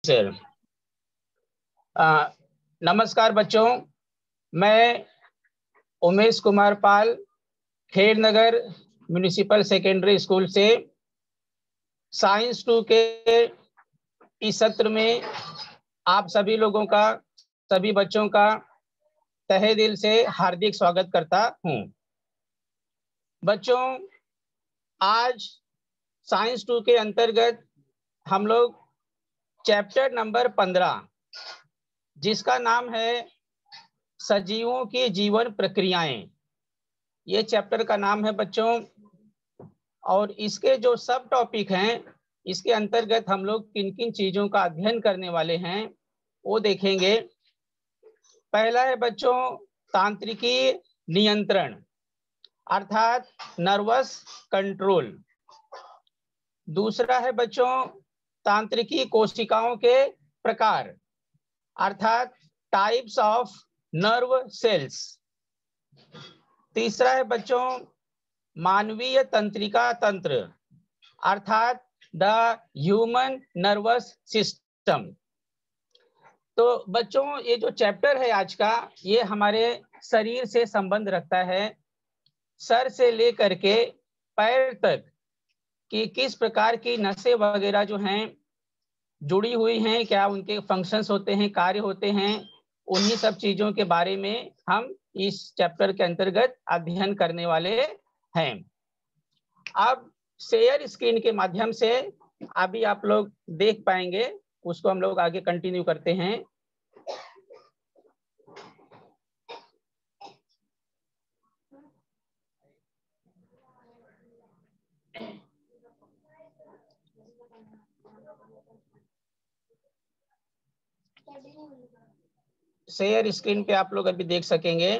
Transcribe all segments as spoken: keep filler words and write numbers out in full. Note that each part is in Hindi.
सर नमस्कार बच्चों, मैं Umesh Kumar Pal Khed Nagar municipal secondary school से साइंस टू के इस सत्र में आप सभी लोगों का, सभी बच्चों का तहे दिल से हार्दिक स्वागत करता हूं। बच्चों, आज साइंस टू के अंतर्गत हम लोग चैप्टर नंबर पंद्रह, जिसका नाम है सजीवों की जीवन प्रक्रियाएं, ये चैप्टर का नाम है बच्चों। और इसके जो सब टॉपिक हैं, इसके अंतर्गत हम लोग किन किन चीजों का अध्ययन करने वाले हैं वो देखेंगे। पहला है बच्चों तांत्रिकी नियंत्रण अर्थात नर्वस कंट्रोल। दूसरा है बच्चों तांत्रिकी कोशिकाओं के प्रकार अर्थात टाइप्स ऑफ नर्व सेल्स। तीसरा है बच्चों मानवीय तंत्रिका तंत्र अर्थात द ह्यूमन नर्वस सिस्टम। तो बच्चों, ये जो चैप्टर है आज का, ये हमारे शरीर से संबंध रखता है, सर से लेकर के पैर तक कि किस प्रकार की नसें वगैरह जो हैं जुड़ी हुई हैं, क्या उनके फंक्शंस होते हैं, कार्य होते हैं, उन्हीं सब चीजों के बारे में हम इस चैप्टर के अंतर्गत अध्ययन करने वाले हैं। अब शेयर स्क्रीन के माध्यम से अभी आप लोग देख पाएंगे, उसको हम लोग आगे कंटिन्यू करते हैं। शेयर स्क्रीन पे आप लोग अभी देख सकेंगे।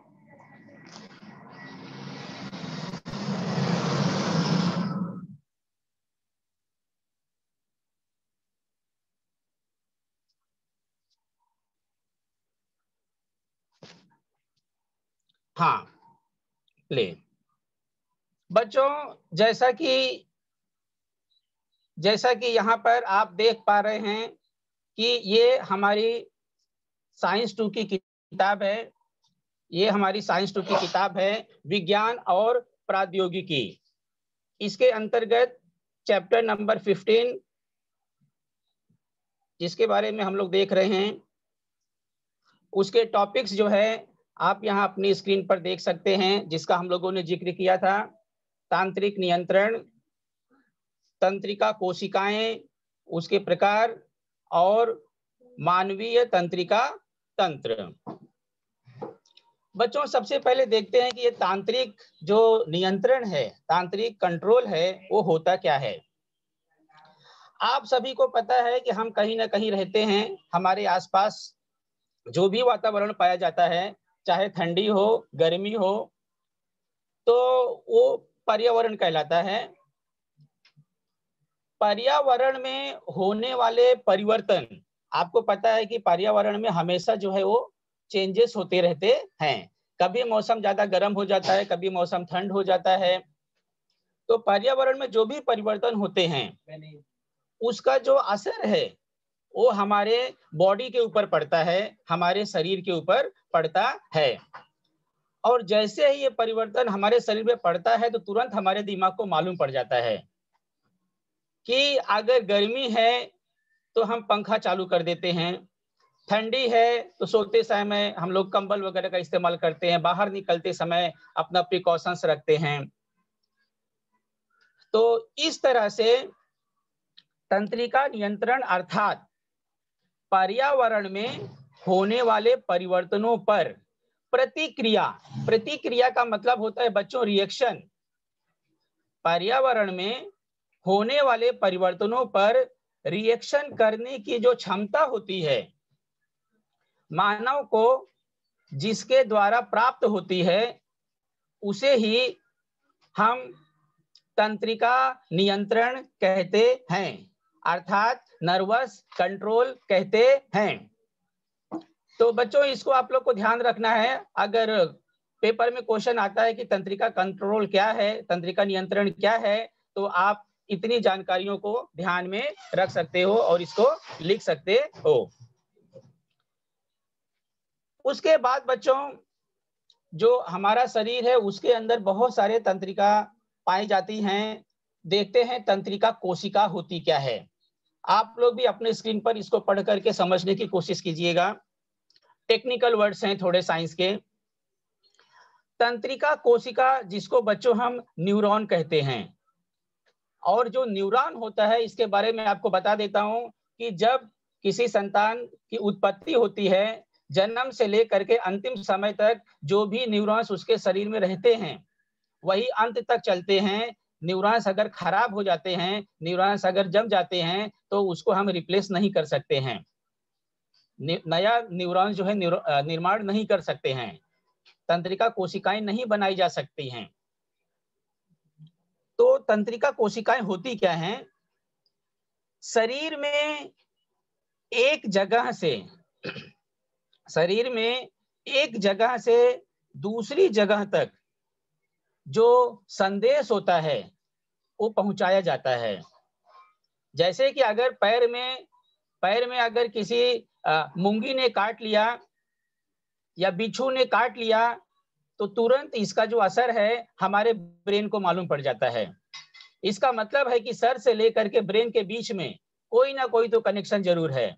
हाँ, प्ले। बच्चों, जैसा कि जैसा कि यहाँ पर आप देख पा रहे हैं कि ये हमारी साइंस टू की किताब है। ये हमारी साइंस टू की किताब है विज्ञान और प्रौद्योगिकी। इसके अंतर्गत चैप्टर नंबर फिफ्टीन, जिसके बारे में हम लोग देख रहे हैं, उसके टॉपिक्स जो है आप यहाँ अपनी स्क्रीन पर देख सकते हैं, जिसका हम लोगों ने जिक्र किया था। तांत्रिक नियंत्रण, तंत्रिका कोशिकाएं, उसके प्रकार और मानवीय तंत्रिका तंत्र। बच्चों, सबसे पहले देखते हैं कि ये तांत्रिक जो नियंत्रण है, तांत्रिक कंट्रोल है, वो होता क्या है। आप सभी को पता है कि हम कहीं ना कहीं रहते हैं, हमारे आसपास जो भी वातावरण पाया जाता है, चाहे ठंडी हो, गर्मी हो, तो वो पर्यावरण कहलाता है। पर्यावरण में होने वाले परिवर्तन, आपको पता है कि पर्यावरण में हमेशा जो है वो चेंजेस होते रहते हैं। कभी मौसम ज्यादा गर्म हो जाता है, कभी मौसम ठंड हो जाता है। तो पर्यावरण में जो भी परिवर्तन होते हैं, उसका जो असर है वो हमारे बॉडी के ऊपर पड़ता है, हमारे शरीर के ऊपर पड़ता है। और जैसे ही ये परिवर्तन हमारे शरीर में पड़ता है, तो तुरंत हमारे दिमाग को मालूम पड़ जाता है कि अगर गर्मी है तो हम पंखा चालू कर देते हैं, ठंडी है तो सोते समय हम लोग कंबल वगैरह का इस्तेमाल करते हैं, बाहर निकलते समय अपना प्रिकॉशंस रखते हैं। तो इस तरह से तंत्रिका नियंत्रण अर्थात पर्यावरण में होने वाले परिवर्तनों पर प्रतिक्रिया, प्रतिक्रिया का मतलब होता है बच्चों रिएक्शन। पर्यावरण में होने वाले परिवर्तनों पर रिएक्शन करने की जो क्षमता होती है मानव को, जिसके द्वारा प्राप्त होती है, उसे ही हम तंत्रिका नियंत्रण कहते हैं अर्थात नर्वस कंट्रोल कहते हैं। तो बच्चों, इसको आप लोग को ध्यान रखना है। अगर पेपर में क्वेश्चन आता है कि तंत्रिका कंट्रोल क्या है, तंत्रिका नियंत्रण क्या है, तो आप इतनी जानकारियों को ध्यान में रख सकते हो और इसको लिख सकते हो। उसके बाद बच्चों, जो हमारा शरीर है उसके अंदर बहुत सारे तंत्रिका पाई जाती हैं। देखते हैं तंत्रिका कोशिका होती क्या है। आप लोग भी अपने स्क्रीन पर इसको पढ़ करके समझने की कोशिश कीजिएगा। टेक्निकल वर्ड्स हैं थोड़े साइंस के। तंत्रिका कोशिका जिसको बच्चों हम न्यूरॉन कहते हैं, और जो न्यूरॉन होता है इसके बारे में आपको बता देता हूं कि जब किसी संतान की उत्पत्ति होती है, जन्म से लेकर के अंतिम समय तक जो भी न्यूरॉन्स उसके शरीर में रहते हैं वही अंत तक चलते हैं। न्यूरॉन्स अगर खराब हो जाते हैं, न्यूरॉन्स अगर जम जाते हैं तो उसको हम रिप्लेस नहीं कर सकते हैं, नया न्यूरॉन्स जो है निर्माण नहीं कर सकते हैं, तंत्रिका कोशिकाएं नहीं बनाई जा सकती हैं। तो तंत्रिका कोशिकाएं होती क्या हैं? शरीर में एक जगह से शरीर में एक जगह से दूसरी जगह तक जो संदेश होता है वो पहुंचाया जाता है। जैसे कि अगर पैर में पैर में अगर किसी मूंगी ने काट लिया या बिच्छू ने काट लिया तो तुरंत इसका जो असर है हमारे ब्रेन को मालूम पड़ जाता है। इसका मतलब है कि सर से लेकर के ब्रेन के बीच में कोई ना कोई तो कनेक्शन जरूर है।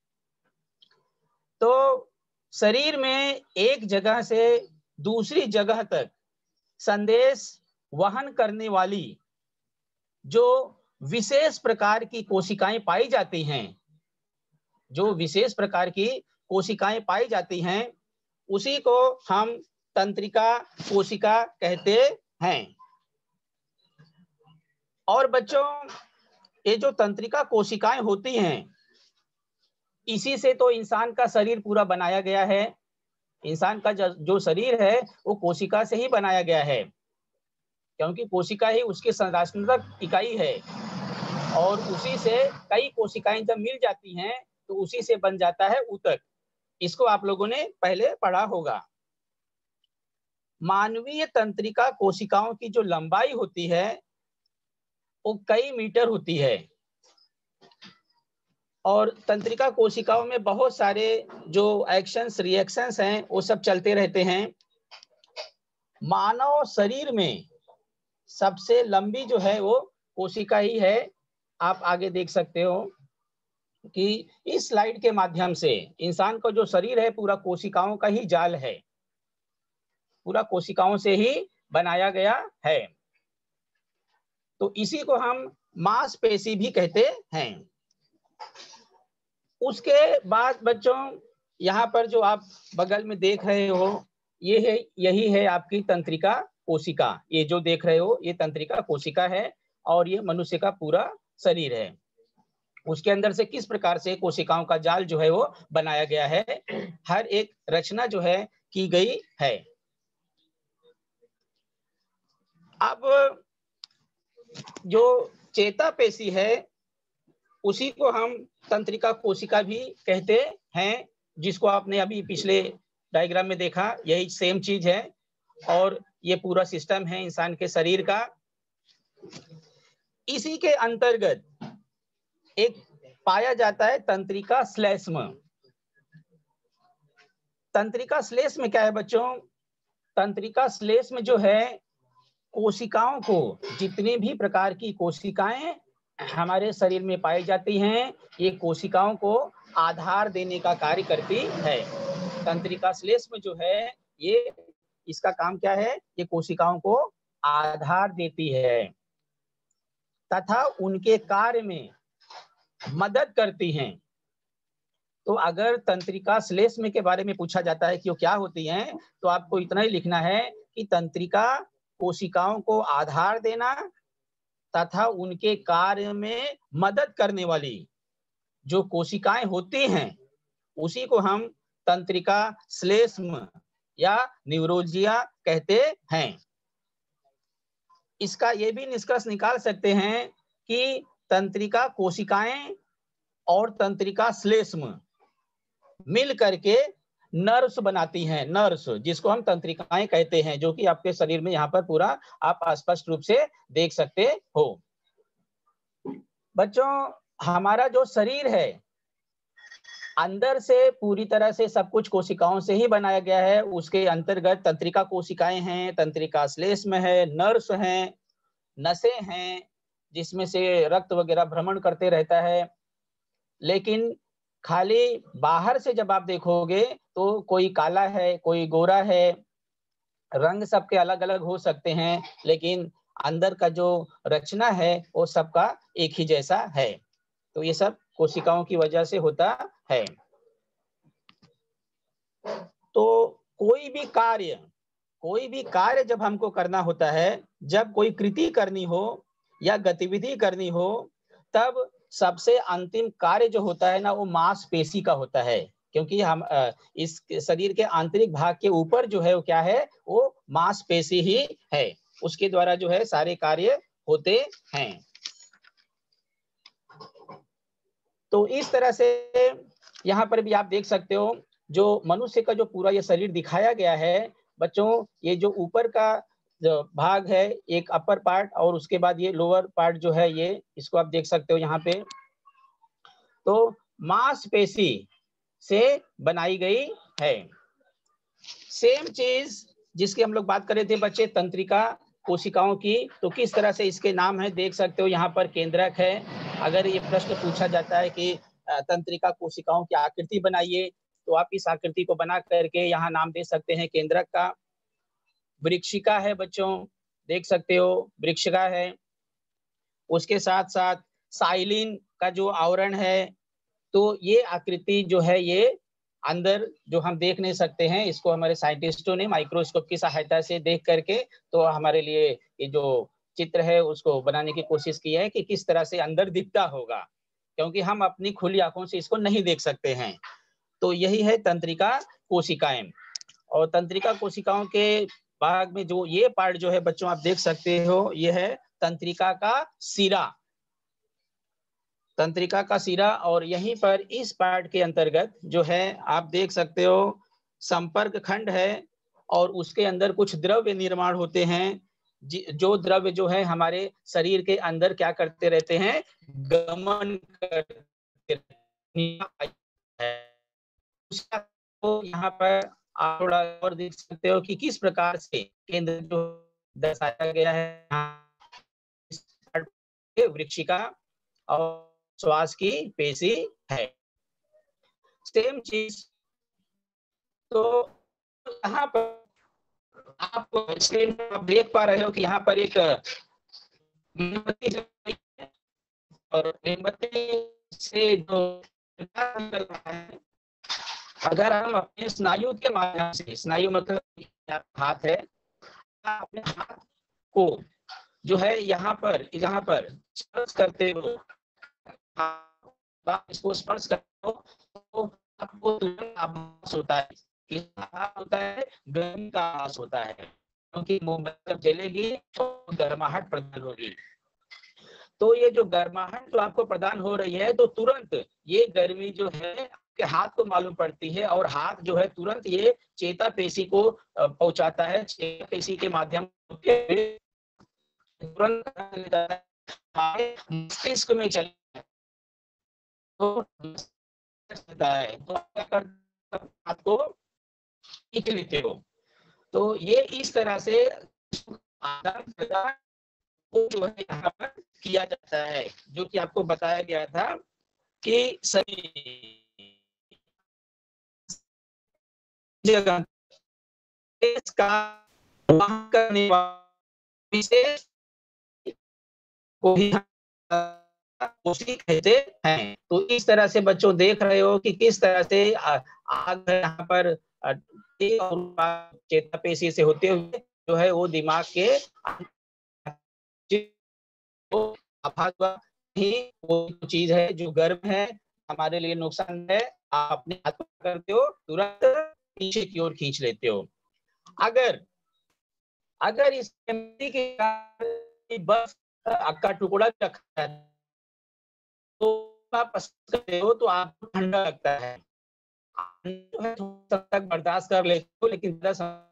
तो शरीर में एक जगह से दूसरी जगह तक संदेश वहन करने वाली जो विशेष प्रकार की कोशिकाएं पाई जाती हैं, जो विशेष प्रकार की कोशिकाएं पाई जाती हैं उसी को हम तंत्रिका कोशिका कहते हैं। और बच्चों, ये जो तंत्रिका कोशिकाएं होती हैं इसी से तो इंसान का शरीर पूरा बनाया गया है। इंसान का जो शरीर है वो कोशिका से ही बनाया गया है, क्योंकि कोशिका ही उसकी संरचनात्मक इकाई है और उसी से कई कोशिकाएं जब मिल जाती हैं तो उसी से बन जाता है ऊतक। इसको आप लोगों ने पहले पढ़ा होगा। मानवीय तंत्रिका कोशिकाओं की जो लंबाई होती है वो कई मीटर होती है और तंत्रिका कोशिकाओं में बहुत सारे जो एक्शंस रिएक्शंस हैं वो सब चलते रहते हैं। मानव शरीर में सबसे लंबी जो है वो कोशिका ही है। आप आगे देख सकते हो कि इस स्लाइड के माध्यम से इंसान का जो शरीर है पूरा कोशिकाओं का ही जाल है, पूरा कोशिकाओं से ही बनाया गया है। तो इसी को हम मांसपेशी भी कहते हैं। उसके बाद बच्चों, यहाँ पर जो आप बगल में देख रहे हो ये है यही है आपकी तंत्रिका कोशिका। ये जो देख रहे हो ये तंत्रिका कोशिका है और ये मनुष्य का पूरा शरीर है। उसके अंदर से किस प्रकार से कोशिकाओं का जाल जो है वो बनाया गया है, हर एक रचना जो है की गई है। अब जो चेतापेशी है उसी को हम तंत्रिका कोशिका भी कहते हैं, जिसको आपने अभी पिछले डायग्राम में देखा, यही सेम चीज है और ये पूरा सिस्टम है इंसान के शरीर का। इसी के अंतर्गत एक पाया जाता है तंत्रिका श्लेष्म। तंत्रिका श्लेष्म क्या है बच्चों? तंत्रिका श्लेष्म जो है कोशिकाओं को, जितनी भी प्रकार की कोशिकाएं हमारे शरीर में पाई जाती हैं ये कोशिकाओं को आधार देने का कार्य करती है। तंत्रिका श्लेष्म जो है ये इसका काम क्या है? ये कोशिकाओं को आधार देती है तथा उनके कार्य में मदद करती हैं। तो अगर तंत्रिका श्लेष्म के बारे में पूछा जाता है कि वो क्या होती हैं, तो आपको इतना ही लिखना है कि तंत्रिका कोशिकाओं को आधार देना तथा उनके कार्य में मदद करने वाली जो कोशिकाएं होती हैं उसी को हम तंत्रिका श्लेष्म या न्यूरोजिया कहते हैं। इसका ये भी निष्कर्ष निकाल सकते हैं कि तंत्रिका कोशिकाएं और तंत्रिका श्लेष्म मिल करके नर्व्स बनाती हैं, नर्व्स जिसको हम तंत्रिकाएं कहते हैं, जो कि आपके शरीर में यहाँ पर पूरा आप स्पष्ट रूप से देख सकते हो। बच्चों, हमारा जो शरीर है अंदर से पूरी तरह से सब कुछ कोशिकाओं से ही बनाया गया है। उसके अंतर्गत तंत्रिका कोशिकाएं हैं, तंत्रिका श्लेष्म है, नर्व्स हैं, नसें हैं, जिसमें से रक्त वगैरह भ्रमण करते रहता है। लेकिन खाली बाहर से जब आप देखोगे तो कोई काला है, कोई गोरा है, रंग सबके अलग-अलग हो सकते हैं, लेकिन अंदर का जो रचना है वो सबका एक ही जैसा है। तो ये सब कोशिकाओं की वजह से होता है। तो कोई भी कार्य कोई भी कार्य जब हमको करना होता है, जब कोई कृति करनी हो या गतिविधि करनी हो, तब सबसे अंतिम कार्य जो होता है ना, वो मांसपेशी का होता है। क्योंकि हम अ, इस शरीर के आंतरिक भाग के ऊपर जो है वो क्या है, वो मांसपेशी ही है। उसके द्वारा जो है सारे कार्य होते हैं। तो इस तरह से यहाँ पर भी आप देख सकते हो, जो मनुष्य का जो पूरा ये शरीर दिखाया गया है, बच्चों, ये जो ऊपर का जो भाग है, एक अपर पार्ट और उसके बाद ये लोअर पार्ट जो है, ये इसको आप देख सकते हो यहाँ पे। तो मांसपेशी से बनाई गई है। सेम चीज जिसकी हम लोग बात कर रहे थे बच्चे, तंत्रिका कोशिकाओं की, तो किस तरह से इसके नाम है देख सकते हो। यहाँ पर केंद्रक है। अगर ये प्रश्न पूछा जाता है कि अ, तंत्रिका कोशिकाओं की आकृति बनाइए, तो आप इस आकृति को बना करके यहाँ नाम दे सकते हैं केंद्रक का। वृक्षिका है बच्चों, देख सकते हो, वृक्षिका है। उसके साथ साथ साइलिन का जो आवरण है, तो ये आकृति जो है, ये अंदर जो हम देख नहीं सकते हैं, इसको हमारे साइंटिस्टों ने माइक्रोस्कोप की सहायता से देख करके तो हमारे लिए ये जो चित्र है उसको बनाने की कोशिश की है कि किस तरह से अंदर दिखता होगा, क्योंकि हम अपनी खुली आंखों से इसको नहीं देख सकते हैं। तो यही है तंत्रिका कोशिकाएं। और तंत्रिका कोशिकाओं के भाग में जो ये पार्ट जो है बच्चों, आप देख सकते हो, ये है तंत्रिका का सिरा। तंत्रिका का सिरा, और यहीं पर इस पार्ट के अंतर्गत जो है आप देख सकते हो संपर्क खंड है, और उसके अंदर कुछ द्रव्य निर्माण होते हैं, जो द्रव्य जो है हमारे शरीर के अंदर क्या करते रहते हैं, गमन करते हैं। तो यहाँ पर आप थोड़ा और देख सकते हो कि किस प्रकार से केंद्र जो दर्शाया गया है, वृक्षिका और श्वास की पेशी है। सेम चीज तो यहाँ पर आप स्क्रीन पर देख पा रहे हो कि यहाँ पर एक मोमबत्ती जल रही है, और मोमबत्ती से जो निकल रहा है, अगर हम अपने स्नायु के माध्यम से, स्नायु मतलब हाथ है, अपने हाथ को जो है यहाँ पर यहाँ पर स्पर्श करते हो, इसको स्पर्श करते हो, तो आपको तुरंत आभास होता है। किसका आभास होता है? गर्मी का आभास होता है, क्योंकि मोमबत्ती जब जलेगी तो गर्माहट प्रदान होगी। तो ये जो गर्माहट जो आपको प्रदान हो रही है, तो तुरंत ये गर्मी जो है आपके हाथ को मालूम पड़ती है, और हाथ जो है तुरंत ये चेता पेशी को पहुंचाता है। चेता पेशी के माध्यम से तुरंत मस्तिष्क में चले, तो है, तो हाथ को खींच लेते हो। तो ये इस तरह से आदान प्रदान जो है यहाँ पर किया जाता है, जो कि आपको बताया गया था कि सभी जगह का करने वाले विशेष को ही कोशिक कहते हैं। तो इस तरह से बच्चों देख रहे हो कि किस तरह से आग यहाँ पर चेता पेशी से होते हुए जो है वो दिमाग के ही वो चीज है जो गर्म है, हमारे लिए नुकसान है, आप अपने हाथ करते हो, तुरंत पीछे की ओर खींच लेते हो। अगर अगर इस के बर्फ का टुकड़ा रखा है, तो आप करते हो तो आपको ठंडा लगता है, जो है थोड़ा तक बर्दाश्त कर लेते हो, लेकिन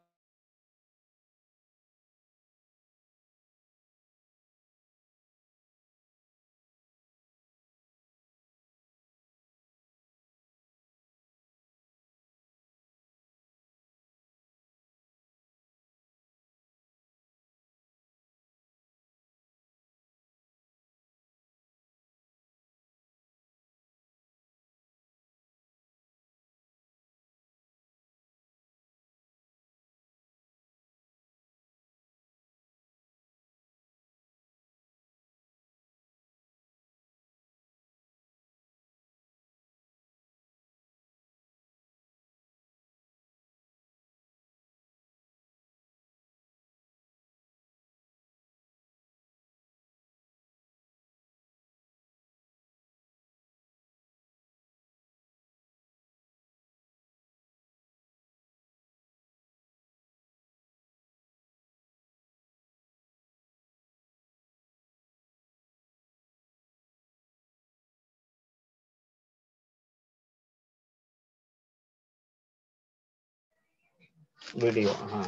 वीडियो, हाँ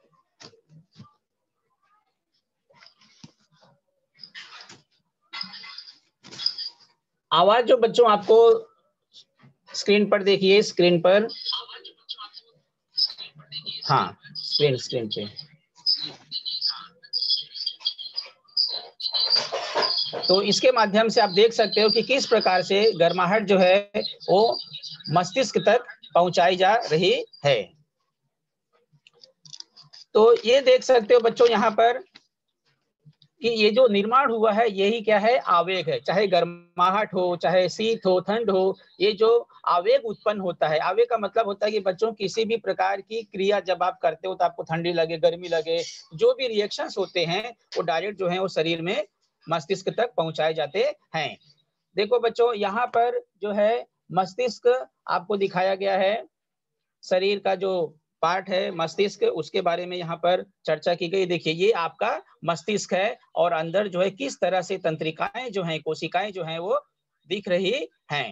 आवाज जो बच्चों आपको स्क्रीन पर देखिए, स्क्रीन पर, हाँ स्क्रीन स्क्रीन पे, तो इसके माध्यम से आप देख सकते हो कि किस प्रकार से गर्माहट जो है वो मस्तिष्क तक पहुंचाई जा रही है। तो ये देख सकते हो बच्चों यहाँ पर कि ये जो निर्माण हुआ है यही क्या है, आवेग है। चाहे गर्माहट हो, चाहे शीत हो, ठंड हो, ये जो आवेग उत्पन्न होता है, आवेग का मतलब होता है कि बच्चों किसी भी प्रकार की क्रिया जब आप करते हो तो आपको ठंडी लगे, गर्मी लगे, जो भी रिएक्शंस होते हैं वो डायरेक्ट जो है वो शरीर में मस्तिष्क तक पहुंचाए जाते हैं। देखो बच्चों यहाँ पर जो है मस्तिष्क आपको दिखाया गया है, शरीर का जो पार्ट है मस्तिष्क, उसके बारे में यहाँ पर चर्चा की गई। देखिए ये आपका मस्तिष्क है और अंदर जो है किस तरह से तंत्रिकाएं जो हैं, कोशिकाएं जो हैं वो दिख रही हैं।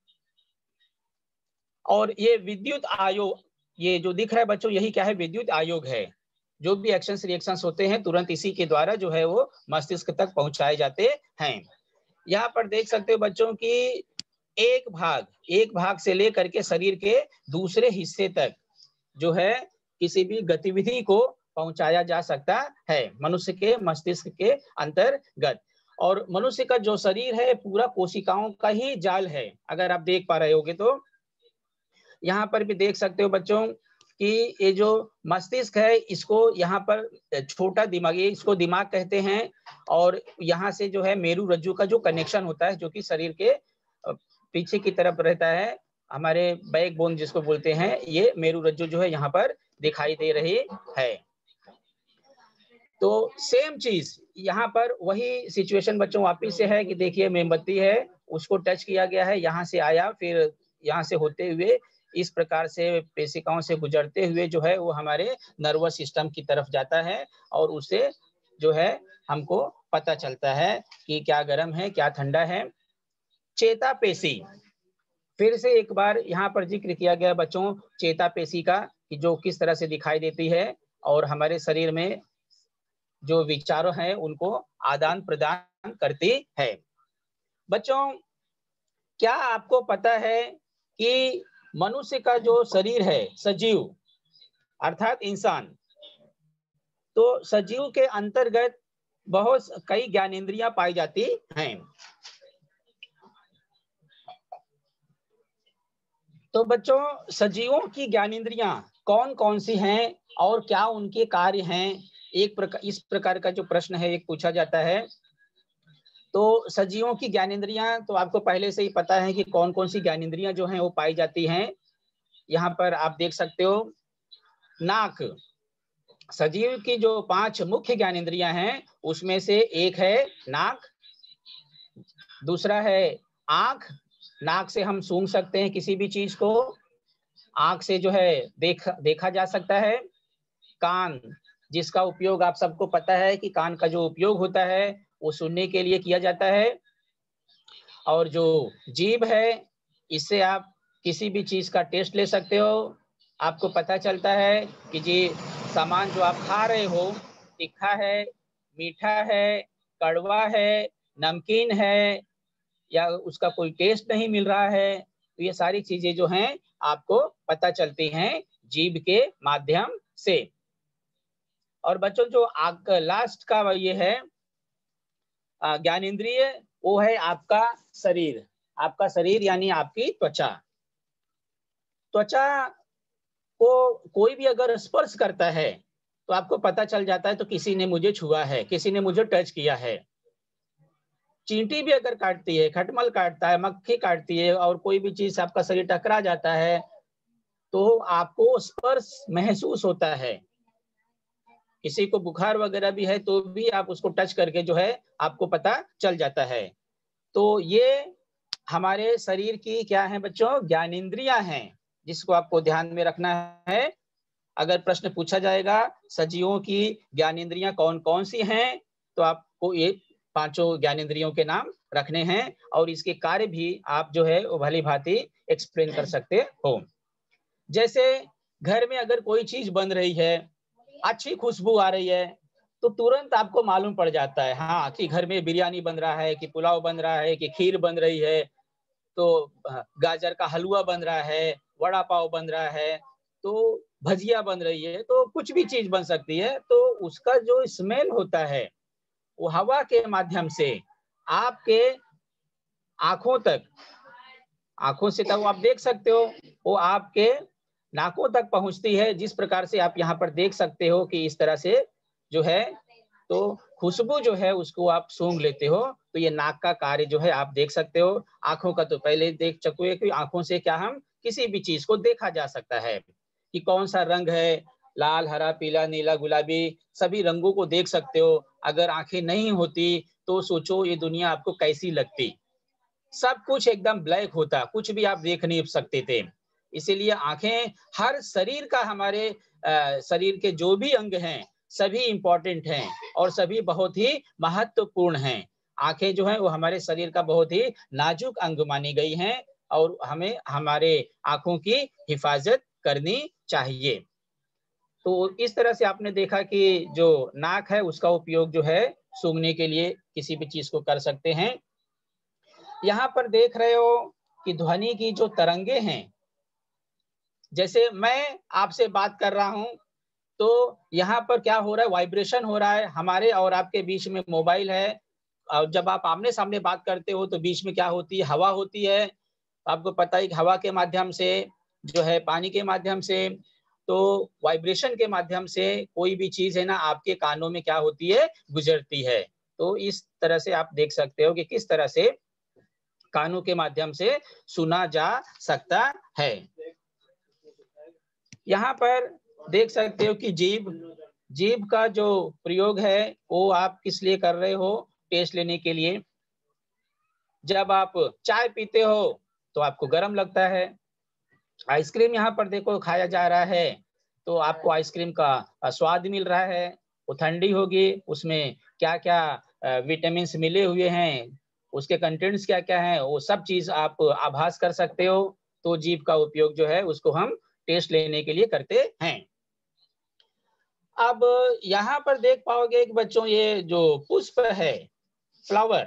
और ये विद्युत आयोग, ये जो दिख रहा है बच्चों यही क्या है, विद्युत आयोग है। जो भी एक्शंस रिएक्शंस होते हैं तुरंत इसी के द्वारा जो है वो मस्तिष्क तक पहुंचाए जाते हैं। यहाँ पर देख सकते हो बच्चों की एक भाग एक भाग से लेकर के शरीर के दूसरे हिस्से तक जो है किसी भी गतिविधि को पहुंचाया जा सकता है मनुष्य के मस्तिष्क के अंतर्गत। और मनुष्य का जो शरीर है पूरा कोशिकाओं का ही जाल है। अगर आप देख पा रहे होगे तो यहाँ पर भी देख सकते हो बच्चों कि ये जो मस्तिष्क है इसको यहाँ पर छोटा दिमाग, ये इसको दिमाग कहते हैं। और यहाँ से जो है मेरु रज्जु का जो कनेक्शन होता है जो कि शरीर के पीछे की तरफ रहता है, हमारे बैक बोन जिसको बोलते हैं, ये मेरु रज्जु जो है यहाँ पर दिखाई दे रही है। तो सेम चीज यहाँ पर वही सिचुएशन बच्चों वापिस से है कि देखिए मोमबत्ती है, उसको टच किया गया है, यहाँ से आया, फिर यहाँ से होते हुए इस प्रकार से पेशिकाओं से गुजरते हुए जो है वो हमारे नर्वस सिस्टम की तरफ जाता है और उससे जो है हमको पता चलता है कि क्या गर्म है क्या ठंडा है। चेता पेशी, फिर से एक बार यहाँ पर जिक्र किया गया बच्चों चेता पेशी का कि जो किस तरह से दिखाई देती है और हमारे शरीर में जो विचारों हैं उनको आदान प्रदान करती है। बच्चों क्या आपको पता है कि मनुष्य का जो शरीर है सजीव अर्थात इंसान, तो सजीव के अंतर्गत बहुत कई ज्ञानेंद्रियां पाई जाती हैं। तो बच्चों सजीवों की ज्ञानेंद्रियां कौन कौन सी हैं और क्या उनके कार्य हैं, एक प्रकार इस प्रकार का जो प्रश्न है एक पूछा जाता है। तो सजीवों की ज्ञानेंद्रियां तो आपको पहले से ही पता है कि कौन कौन सी ज्ञानेंद्रियां जो हैं वो पाई जाती हैं। यहाँ पर आप देख सकते हो नाक, सजीव की जो पांच मुख्य ज्ञानेंद्रियां हैं उसमें से एक है नाक, दूसरा है आंख, नाक से हम सूंघ सकते हैं किसी भी चीज को, आंख से जो है देख देखा जा सकता है। कान, जिसका उपयोग आप सबको पता है कि कान का जो उपयोग होता है वो सुनने के लिए किया जाता है। और जो जीभ है इससे आप किसी भी चीज का टेस्ट ले सकते हो, आपको पता चलता है कि जी सामान जो आप खा रहे हो तीखा है, मीठा है, कड़वा है, नमकीन है या उसका कोई टेस्ट नहीं मिल रहा है। तो ये सारी चीजें जो हैं आपको पता चलती हैं जीभ के माध्यम से। और बच्चों जो आग लास्ट का ये है ज्ञानेंद्रिय, वो है आपका शरीर, आपका शरीर यानी आपकी त्वचा। त्वचा को कोई भी अगर स्पर्श करता है तो आपको पता चल जाता है तो किसी ने मुझे छुआ है, किसी ने मुझे टच किया है। चींटी भी अगर काटती है, खटमल काटता है, मक्खी काटती है और कोई भी चीज आपका शरीर टकरा जाता है तो आपको स्पर्श महसूस होता है। किसी को बुखार वगैरह भी है तो भी आप उसको टच करके जो है आपको पता चल जाता है। तो ये हमारे शरीर की क्या है बच्चों, ज्ञानेंद्रियां हैं, जिसको आपको ध्यान में रखना है। अगर प्रश्न पूछा जाएगा सजीवों की ज्ञानेंद्रियां कौन कौन सी हैं तो आपको ये पांचों ज्ञानेंद्रियों के नाम रखने हैं और इसके कार्य भी आप जो है वो भली भांति एक्सप्लेन कर सकते हो। जैसे घर में अगर कोई चीज बन रही है, अच्छी खुशबू आ रही है, तो तुरंत आपको मालूम पड़ जाता है हाँ कि घर में बिरयानी बन रहा है, कि पुलाव बन रहा है, कि खीर बन रही है, तो गाजर का हलवा बन रहा है, वड़ा पाव बन रहा है, तो भजिया बन रही है, तो कुछ भी चीज बन सकती है। तो उसका जो स्मेल होता है वो हवा के माध्यम से आपके आंखों तक, आंखों से तक वो आप देख सकते हो, वो आपके नाकों तक पहुंचती है। जिस प्रकार से आप यहाँ पर देख सकते हो कि इस तरह से जो है, तो खुशबू जो है उसको आप सूंघ लेते हो, तो ये नाक का कार्य जो है आप देख सकते हो। आंखों का तो पहले देख चुके हैं कि आंखों से क्या हम किसी भी चीज को देखा जा सकता है कि कौन सा रंग है, लाल, हरा, पीला, नीला, गुलाबी, सभी रंगों को देख सकते हो। अगर आंखें नहीं होती तो सोचो ये दुनिया आपको कैसी लगती। सब कुछ एकदम ब्लैक होता, कुछ भी आप देख नहीं सकते थे। इसीलिए आंखें हर शरीर का, हमारे आ, शरीर के जो भी अंग हैं सभी इंपॉर्टेंट हैं और सभी बहुत ही महत्वपूर्ण हैं। आंखें जो हैं वो हमारे शरीर का बहुत ही नाजुक अंग मानी गई हैं और हमें हमारे आंखों की हिफाजत करनी चाहिए। तो इस तरह से आपने देखा कि जो नाक है उसका उपयोग जो है सूंघने के लिए किसी भी चीज को कर सकते हैं। यहाँ पर देख रहे हो कि ध्वनि की जो तरंगे हैं, जैसे मैं आपसे बात कर रहा हूं तो यहाँ पर क्या हो रहा है, वाइब्रेशन हो रहा है। हमारे और आपके बीच में मोबाइल है, और जब आप आमने सामने बात करते हो तो बीच में क्या होती है, हवा होती है। आपको पता है कि हवा के माध्यम से जो है, पानी के माध्यम से, तो वाइब्रेशन के माध्यम से कोई भी चीज है ना आपके कानों में क्या होती है, गुजरती है। तो इस तरह से आप देख सकते हो कि किस तरह से कानों के माध्यम से सुना जा सकता है। यहाँ पर देख सकते हो कि जीभ, जीभ का जो प्रयोग है वो आप किस लिए कर रहे हो, टेस्ट लेने के लिए। जब आप चाय पीते हो तो आपको गर्म लगता है। आइसक्रीम यहाँ पर देखो खाया जा रहा है, तो आपको आइसक्रीम का स्वाद मिल रहा है, वो ठंडी होगी, उसमें क्या क्या विटामिन मिले हुए हैं, उसके कंटेंट्स क्या क्या हैं, वो सब चीज आप आभास कर सकते हो। तो जीभ का उपयोग जो है उसको हम टेस्ट लेने के लिए करते हैं। अब यहाँ पर देख पाओगे कि बच्चों ये जो पुष्प है, फ्लावर,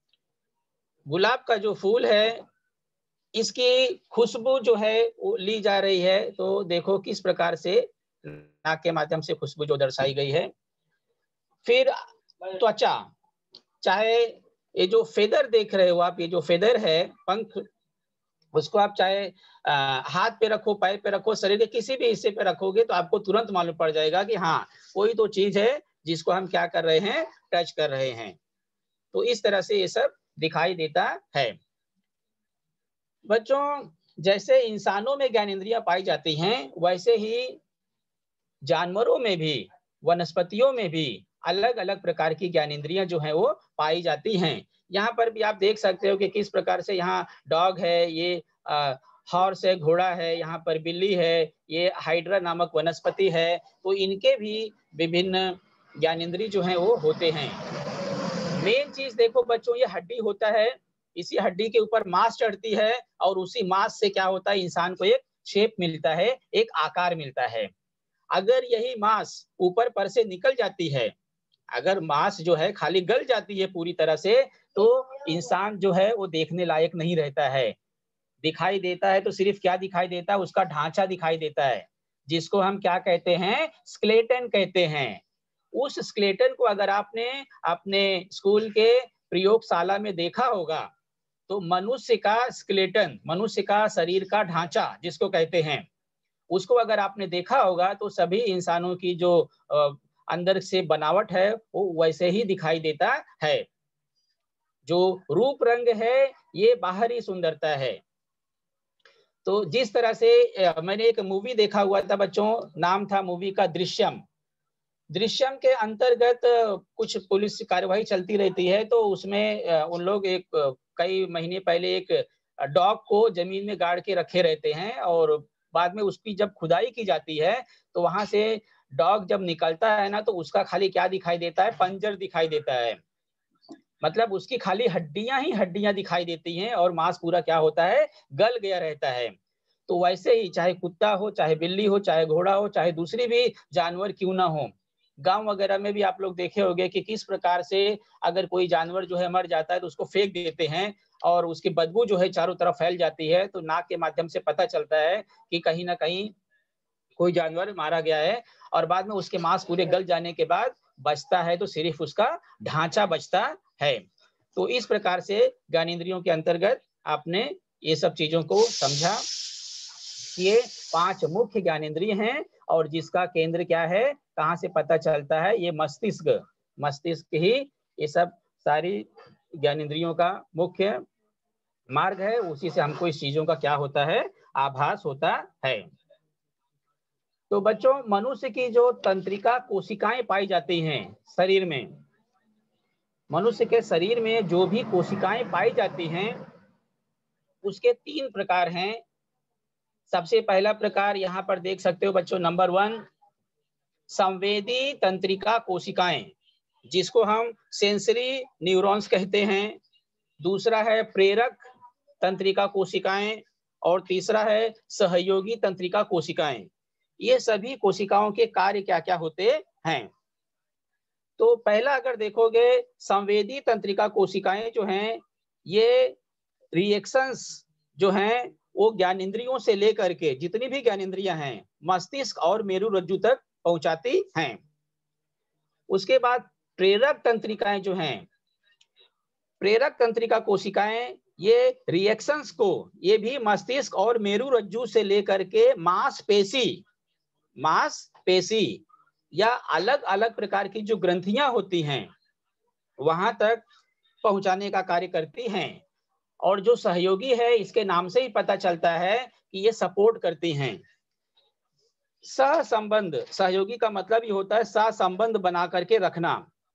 गुलाब का जो फूल है, इसकी खुशबू जो है वो ली जा रही है। तो देखो किस प्रकार से नाक के माध्यम से खुशबू जो दर्शाई गई है। फिर त्वचा, चाहे ये जो फेदर देख रहे हो आप, ये जो फेदर है, पंख, उसको आप चाहे आ, हाथ पे रखो, पैर पे रखो, शरीर के किसी भी हिस्से पे रखोगे तो आपको तुरंत मालूम पड़ जाएगा कि हाँ कोई तो चीज है जिसको हम क्या कर रहे हैं, टच कर रहे हैं। तो इस तरह से ये सब दिखाई देता है। बच्चों, जैसे इंसानों में ज्ञानेंद्रियां पाई जाती हैं, वैसे ही जानवरों में भी, वनस्पतियों में भी अलग अलग प्रकार की ज्ञानेंद्रियां जो हैं वो पाई जाती हैं। यहाँ पर भी आप देख सकते हो कि किस प्रकार से यहाँ डॉग है, ये हॉर्स है, घोड़ा है, यहाँ पर बिल्ली है, ये हाइड्रा नामक वनस्पति है। तो इनके भी विभिन्न ज्ञानेंद्रिय जो हैं वो होते हैं। मेन चीज देखो बच्चों, ये हड्डी होता है, इसी हड्डी के ऊपर मांस चढ़ती है और उसी मांस से क्या होता है, इंसान को एक शेप मिलता है, एक आकार मिलता है। अगर यही मांस ऊपर पर से निकल जाती है, अगर मांस जो है खाली गल जाती है पूरी तरह से, तो इंसान जो है वो देखने लायक नहीं रहता है। दिखाई देता है तो सिर्फ क्या दिखाई देता है, उसका ढांचा दिखाई देता है, जिसको हम क्या कहते हैं, स्केलेटन कहते हैं। उस स्केलेटन को अगर आपने अपने स्कूल के प्रयोगशाला में देखा होगा, तो मनुष्य का स्केलेटन, मनुष्य का शरीर का ढांचा जिसको कहते हैं, उसको अगर आपने देखा होगा तो सभी इंसानों की जो अंदर से बनावट है वो वैसे ही दिखाई देता है। जो रूप रंग है ये बाहरी सुंदरता है। तो जिस तरह से मैंने एक मूवी देखा हुआ था बच्चों, नाम था मूवी का दृश्यम। दृश्यम के अंतर्गत कुछ पुलिस कार्यवाही चलती रहती है, तो उसमें उन लोग एक कई महीने पहले एक डॉग को जमीन में गाड़ के रखे रहते हैं, और बाद में उसकी जब खुदाई की जाती है तो वहां से डॉग जब निकलता है ना, तो उसका खाली क्या दिखाई देता है, पंजर दिखाई देता है। मतलब उसकी खाली हड्डियां ही हड्डियां दिखाई देती हैं और मांस पूरा क्या होता है, गल गया रहता है। तो वैसे ही चाहे कुत्ता हो, चाहे बिल्ली हो, चाहे घोड़ा हो, चाहे दूसरी भी जानवर क्यों ना हो, गांव वगैरह में भी आप लोग देखे होंगे कि किस प्रकार से अगर कोई जानवर जो है मर जाता है तो उसको फेंक देते हैं और उसकी बदबू जो है चारों तरफ फैल जाती है, तो नाक के माध्यम से पता चलता है कि कहीं ना कहीं कोई जानवर मारा गया है। और बाद में उसके मांस पूरे गल जाने के बाद बचता है तो सिर्फ उसका ढांचा बचता है। तो इस प्रकार से ज्ञानेंद्रियों के अंतर्गत आपने ये सब चीजों को समझा। ये पांच मुख्य ज्ञानेंद्रिय हैं और जिसका केंद्र क्या है, कहाँ से पता चलता है, ये मस्तिष्क मस्तिष्क ही ये सब सारी ज्ञानेंद्रियों का मुख्य मार्ग है। उसी से हमको इस चीजों का क्या होता है, आभास होता है। तो बच्चों, मनुष्य की जो तंत्रिका कोशिकाएं पाई जाती हैं शरीर में, मनुष्य के शरीर में जो भी कोशिकाएं पाई जाती हैं उसके तीन प्रकार हैं। सबसे पहला प्रकार यहाँ पर देख सकते हो बच्चों, नंबर वन, संवेदी तंत्रिका कोशिकाएं, जिसको हम सेंसरी न्यूरॉन्स कहते हैं। दूसरा है प्रेरक तंत्रिका कोशिकाएं और तीसरा है सहयोगी तंत्रिका कोशिकाएं। ये सभी कोशिकाओं के कार्य क्या क्या होते हैं। तो पहला अगर देखोगे, संवेदी तंत्रिका कोशिकाएं जो हैं, ये रिएक्शंस जो हैं वो ज्ञानेंद्रियों से लेकर के जितनी भी ज्ञानेंद्रियां हैं मस्तिष्क और मेरु रज्जु तक पहुंचाती हैं। उसके बाद प्रेरक तंत्रिकाएं जो हैं, प्रेरक तंत्रिका कोशिकाएं ये रिएक्शंस को ये भी मस्तिष्क और मेरु रज्जु से लेकर के मांसपेशी मांसपेशी या अलग अलग प्रकार की जो ग्रंथियां होती हैं वहां तक पहुंचाने का कार्य करती हैं। और जो सहयोगी है, इसके नाम से ही पता चलता है कि ये सपोर्ट करती हैं। सहसंबंध, सहयोगी का मतलब ये होता है सहसंबंध बना करके रखना।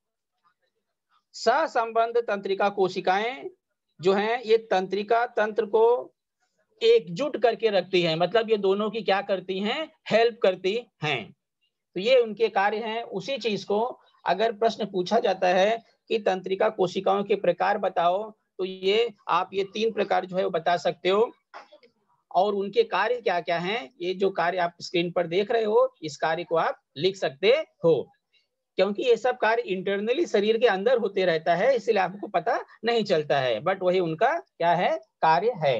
सहसंबंध तंत्रिका कोशिकाएं जो हैं ये तंत्रिका तंत्र को एकजुट करके रखती हैं, मतलब ये दोनों की क्या करती हैं, हेल्प करती हैं। तो ये उनके कार्य हैं। उसी चीज को अगर प्रश्न पूछा जाता है कि तंत्रिका कोशिकाओं के प्रकार बताओ, तो ये आप ये तीन प्रकार जो है वो बता सकते हो और उनके कार्य क्या क्या हैं। ये जो कार्य आप स्क्रीन पर देख रहे हो, इस कार्य को आप लिख सकते हो, क्योंकि ये सब कार्य इंटरनली शरीर के अंदर होते रहता है, इसलिए आपको पता नहीं चलता है, बट वही उनका क्या है, कार्य है।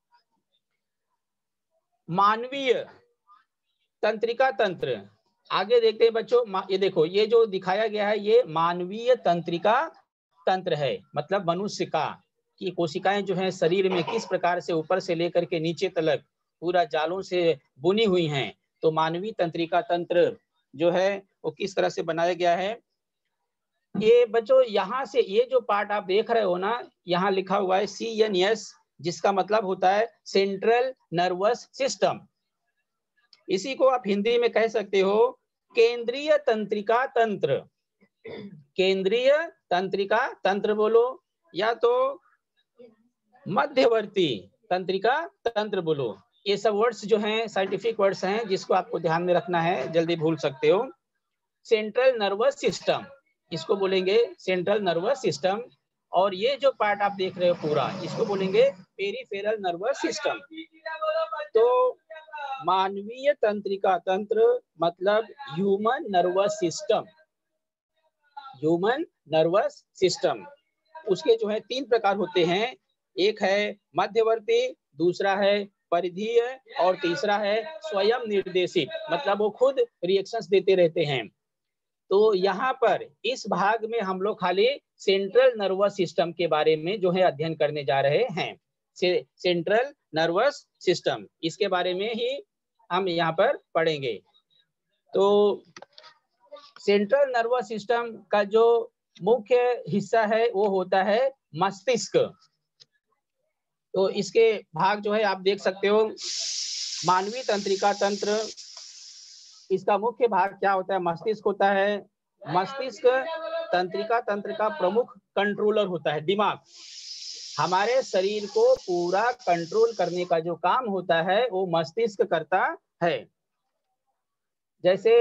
मानवीय तंत्रिका तंत्र, आगे देखते हैं बच्चों। ये देखो, ये जो दिखाया गया है ये मानवीय तंत्रिका तंत्र है, मतलब मनुष्य का कि कोशिकाएं जो हैं शरीर में किस प्रकार से ऊपर से लेकर के नीचे तक पूरा जालों से बुनी हुई हैं। तो मानवीय तंत्रिका तंत्र जो है वो किस तरह से बनाया गया है। ये बच्चों यहाँ से ये जो पार्ट आप देख रहे हो ना, यहाँ लिखा हुआ है सी एन एस, जिसका मतलब होता है सेंट्रल नर्वस सिस्टम। इसी को आप हिंदी में कह सकते हो केंद्रीय तंत्रिका तंत्र। केंद्रीय तंत्रिका तंत्र बोलो या तो मध्यवर्ती तंत्रिका तंत्र बोलो। ये सब वर्ड्स जो हैं साइंटिफिक वर्ड्स हैं जिसको आपको ध्यान में रखना है, जल्दी भूल सकते हो। सेंट्रल नर्वस सिस्टम, इसको बोलेंगे सेंट्रल नर्वस सिस्टम। और ये जो पार्ट आप देख रहे हो पूरा, इसको बोलेंगे पेरिफेरल नर्वस सिस्टम। तो मानवीय तंत्रिका तंत्र मतलब human nervous system, human nervous system. उसके जो है तीन प्रकार होते हैं, एक है मध्यवर्ती, दूसरा है परिधीय और तीसरा है स्वयं निर्देशित, मतलब वो खुद रिएक्शंस देते रहते हैं। तो यहाँ पर इस भाग में हम लोग खाली सेंट्रल नर्वस सिस्टम के बारे में जो है अध्ययन करने जा रहे हैं। से, सेंट्रल नर्वस सिस्टम, इसके बारे में ही हम यहाँ पर पढ़ेंगे। तो सेंट्रल नर्वस सिस्टम का जो मुख्य हिस्सा है वो होता है मस्तिष्क। तो इसके भाग जो है आप देख सकते हो, मानवीय तंत्रिका तंत्र, इसका मुख्य भाग क्या होता है, मस्तिष्क होता है। मस्तिष्क तंत्रिका तंत्र का प्रमुख कंट्रोलर होता है। दिमाग हमारे शरीर को पूरा कंट्रोल करने का जो काम होता है वो मस्तिष्क करता है। जैसे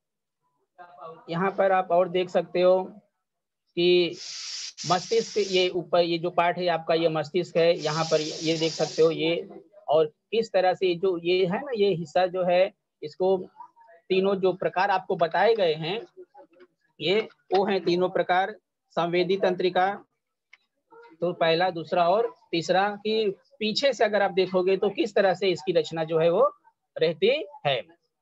यहाँ पर आप और देख सकते हो कि मस्तिष्क, ये ऊपर ये जो पार्ट है आपका, ये मस्तिष्क है। यहाँ पर ये देख सकते हो, ये और किस तरह से जो ये है ना, ये हिस्सा जो है, इसको तीनों जो प्रकार आपको बताए गए हैं, ये वो हैं तीनों प्रकार। संवेदी तंत्रिका तो पहला, दूसरा और तीसरा, कि पीछे से अगर आप देखोगे तो किस तरह से इसकी रचना जो है वो रहती है।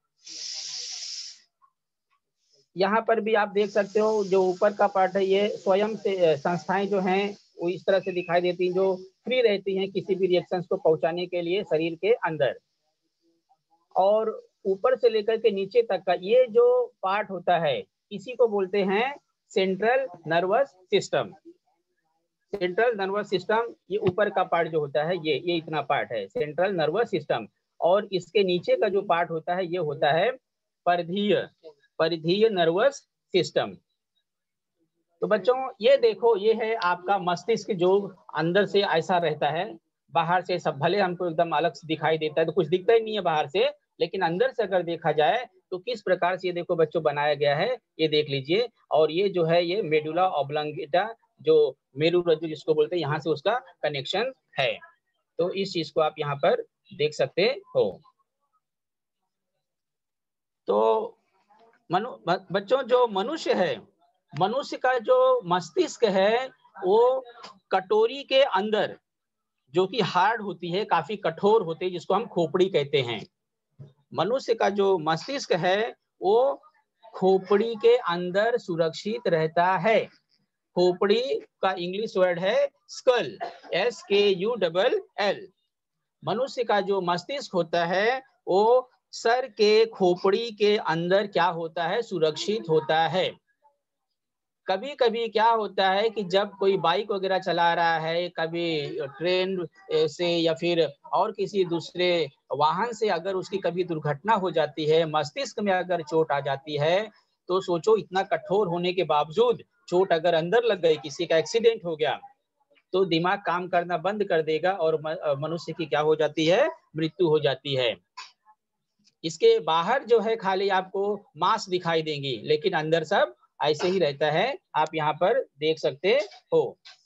यहाँ पर भी आप देख सकते हो, जो ऊपर का पार्ट है ये स्वयं से संस्थाएं जो हैं वो इस तरह से दिखाई देती हैं, जो फ्री रहती हैं किसी भी रिएक्शंस को पहुंचाने के लिए शरीर के अंदर। और ऊपर से लेकर के नीचे तक का ये जो पार्ट होता है, इसी को बोलते हैं central nervous system. Central nervous system, ये ऊपर का पार्ट जो होता है, ये ये इतना पार्ट है सेंट्रल नर्वस सिस्टम। और इसके नीचे का जो पार्ट होता है, ये होता है परिधीय परिधीय नर्वस सिस्टम। तो बच्चों ये देखो, ये है आपका मस्तिष्क, जो अंदर से ऐसा रहता है। बाहर से सब भले हमको एकदम अलग से दिखाई देता है, तो कुछ दिखता ही नहीं है बाहर से, लेकिन अंदर से अगर देखा जाए तो किस प्रकार से ये देखो बच्चों बनाया गया है, ये देख लीजिए। और ये जो है, ये मेडुला ऑब्लांगेटा, जो मेरु रज्जु जिसको बोलते हैं, यहाँ से उसका कनेक्शन है। तो इस चीज को आप यहाँ पर देख सकते हो। तो मनु बच्चों, जो मनुष्य है, मनुष्य का जो मस्तिष्क है, वो कटोरी के अंदर, जो कि हार्ड होती है, काफी कठोर होती है, जिसको हम खोपड़ी कहते हैं। मनुष्य का जो मस्तिष्क है वो खोपड़ी के अंदर सुरक्षित रहता है। खोपड़ी का इंग्लिश वर्ड है स्कल, एस के यू डबल एल। मनुष्य का जो मस्तिष्क होता है वो सर के खोपड़ी के अंदर क्या होता है, सुरक्षित होता है। कभी कभी क्या होता है कि जब कोई बाइक वगैरह चला रहा है, कभी ट्रेन से या फिर और किसी दूसरे वाहन से अगर उसकी कभी दुर्घटना हो जाती है, मस्तिष्क में अगर चोट आ जाती है, तो सोचो इतना कठोर होने के बावजूद चोट अगर अंदर लग गई, किसी का एक्सीडेंट हो गया, तो दिमाग काम करना बंद कर देगा और मनुष्य की क्या हो जाती है, मृत्यु हो जाती है। इसके बाहर जो है खाली आपको मांस दिखाई देंगी, लेकिन अंदर सब ऐसे ही रहता है, आप यहाँ पर देख सकते हो।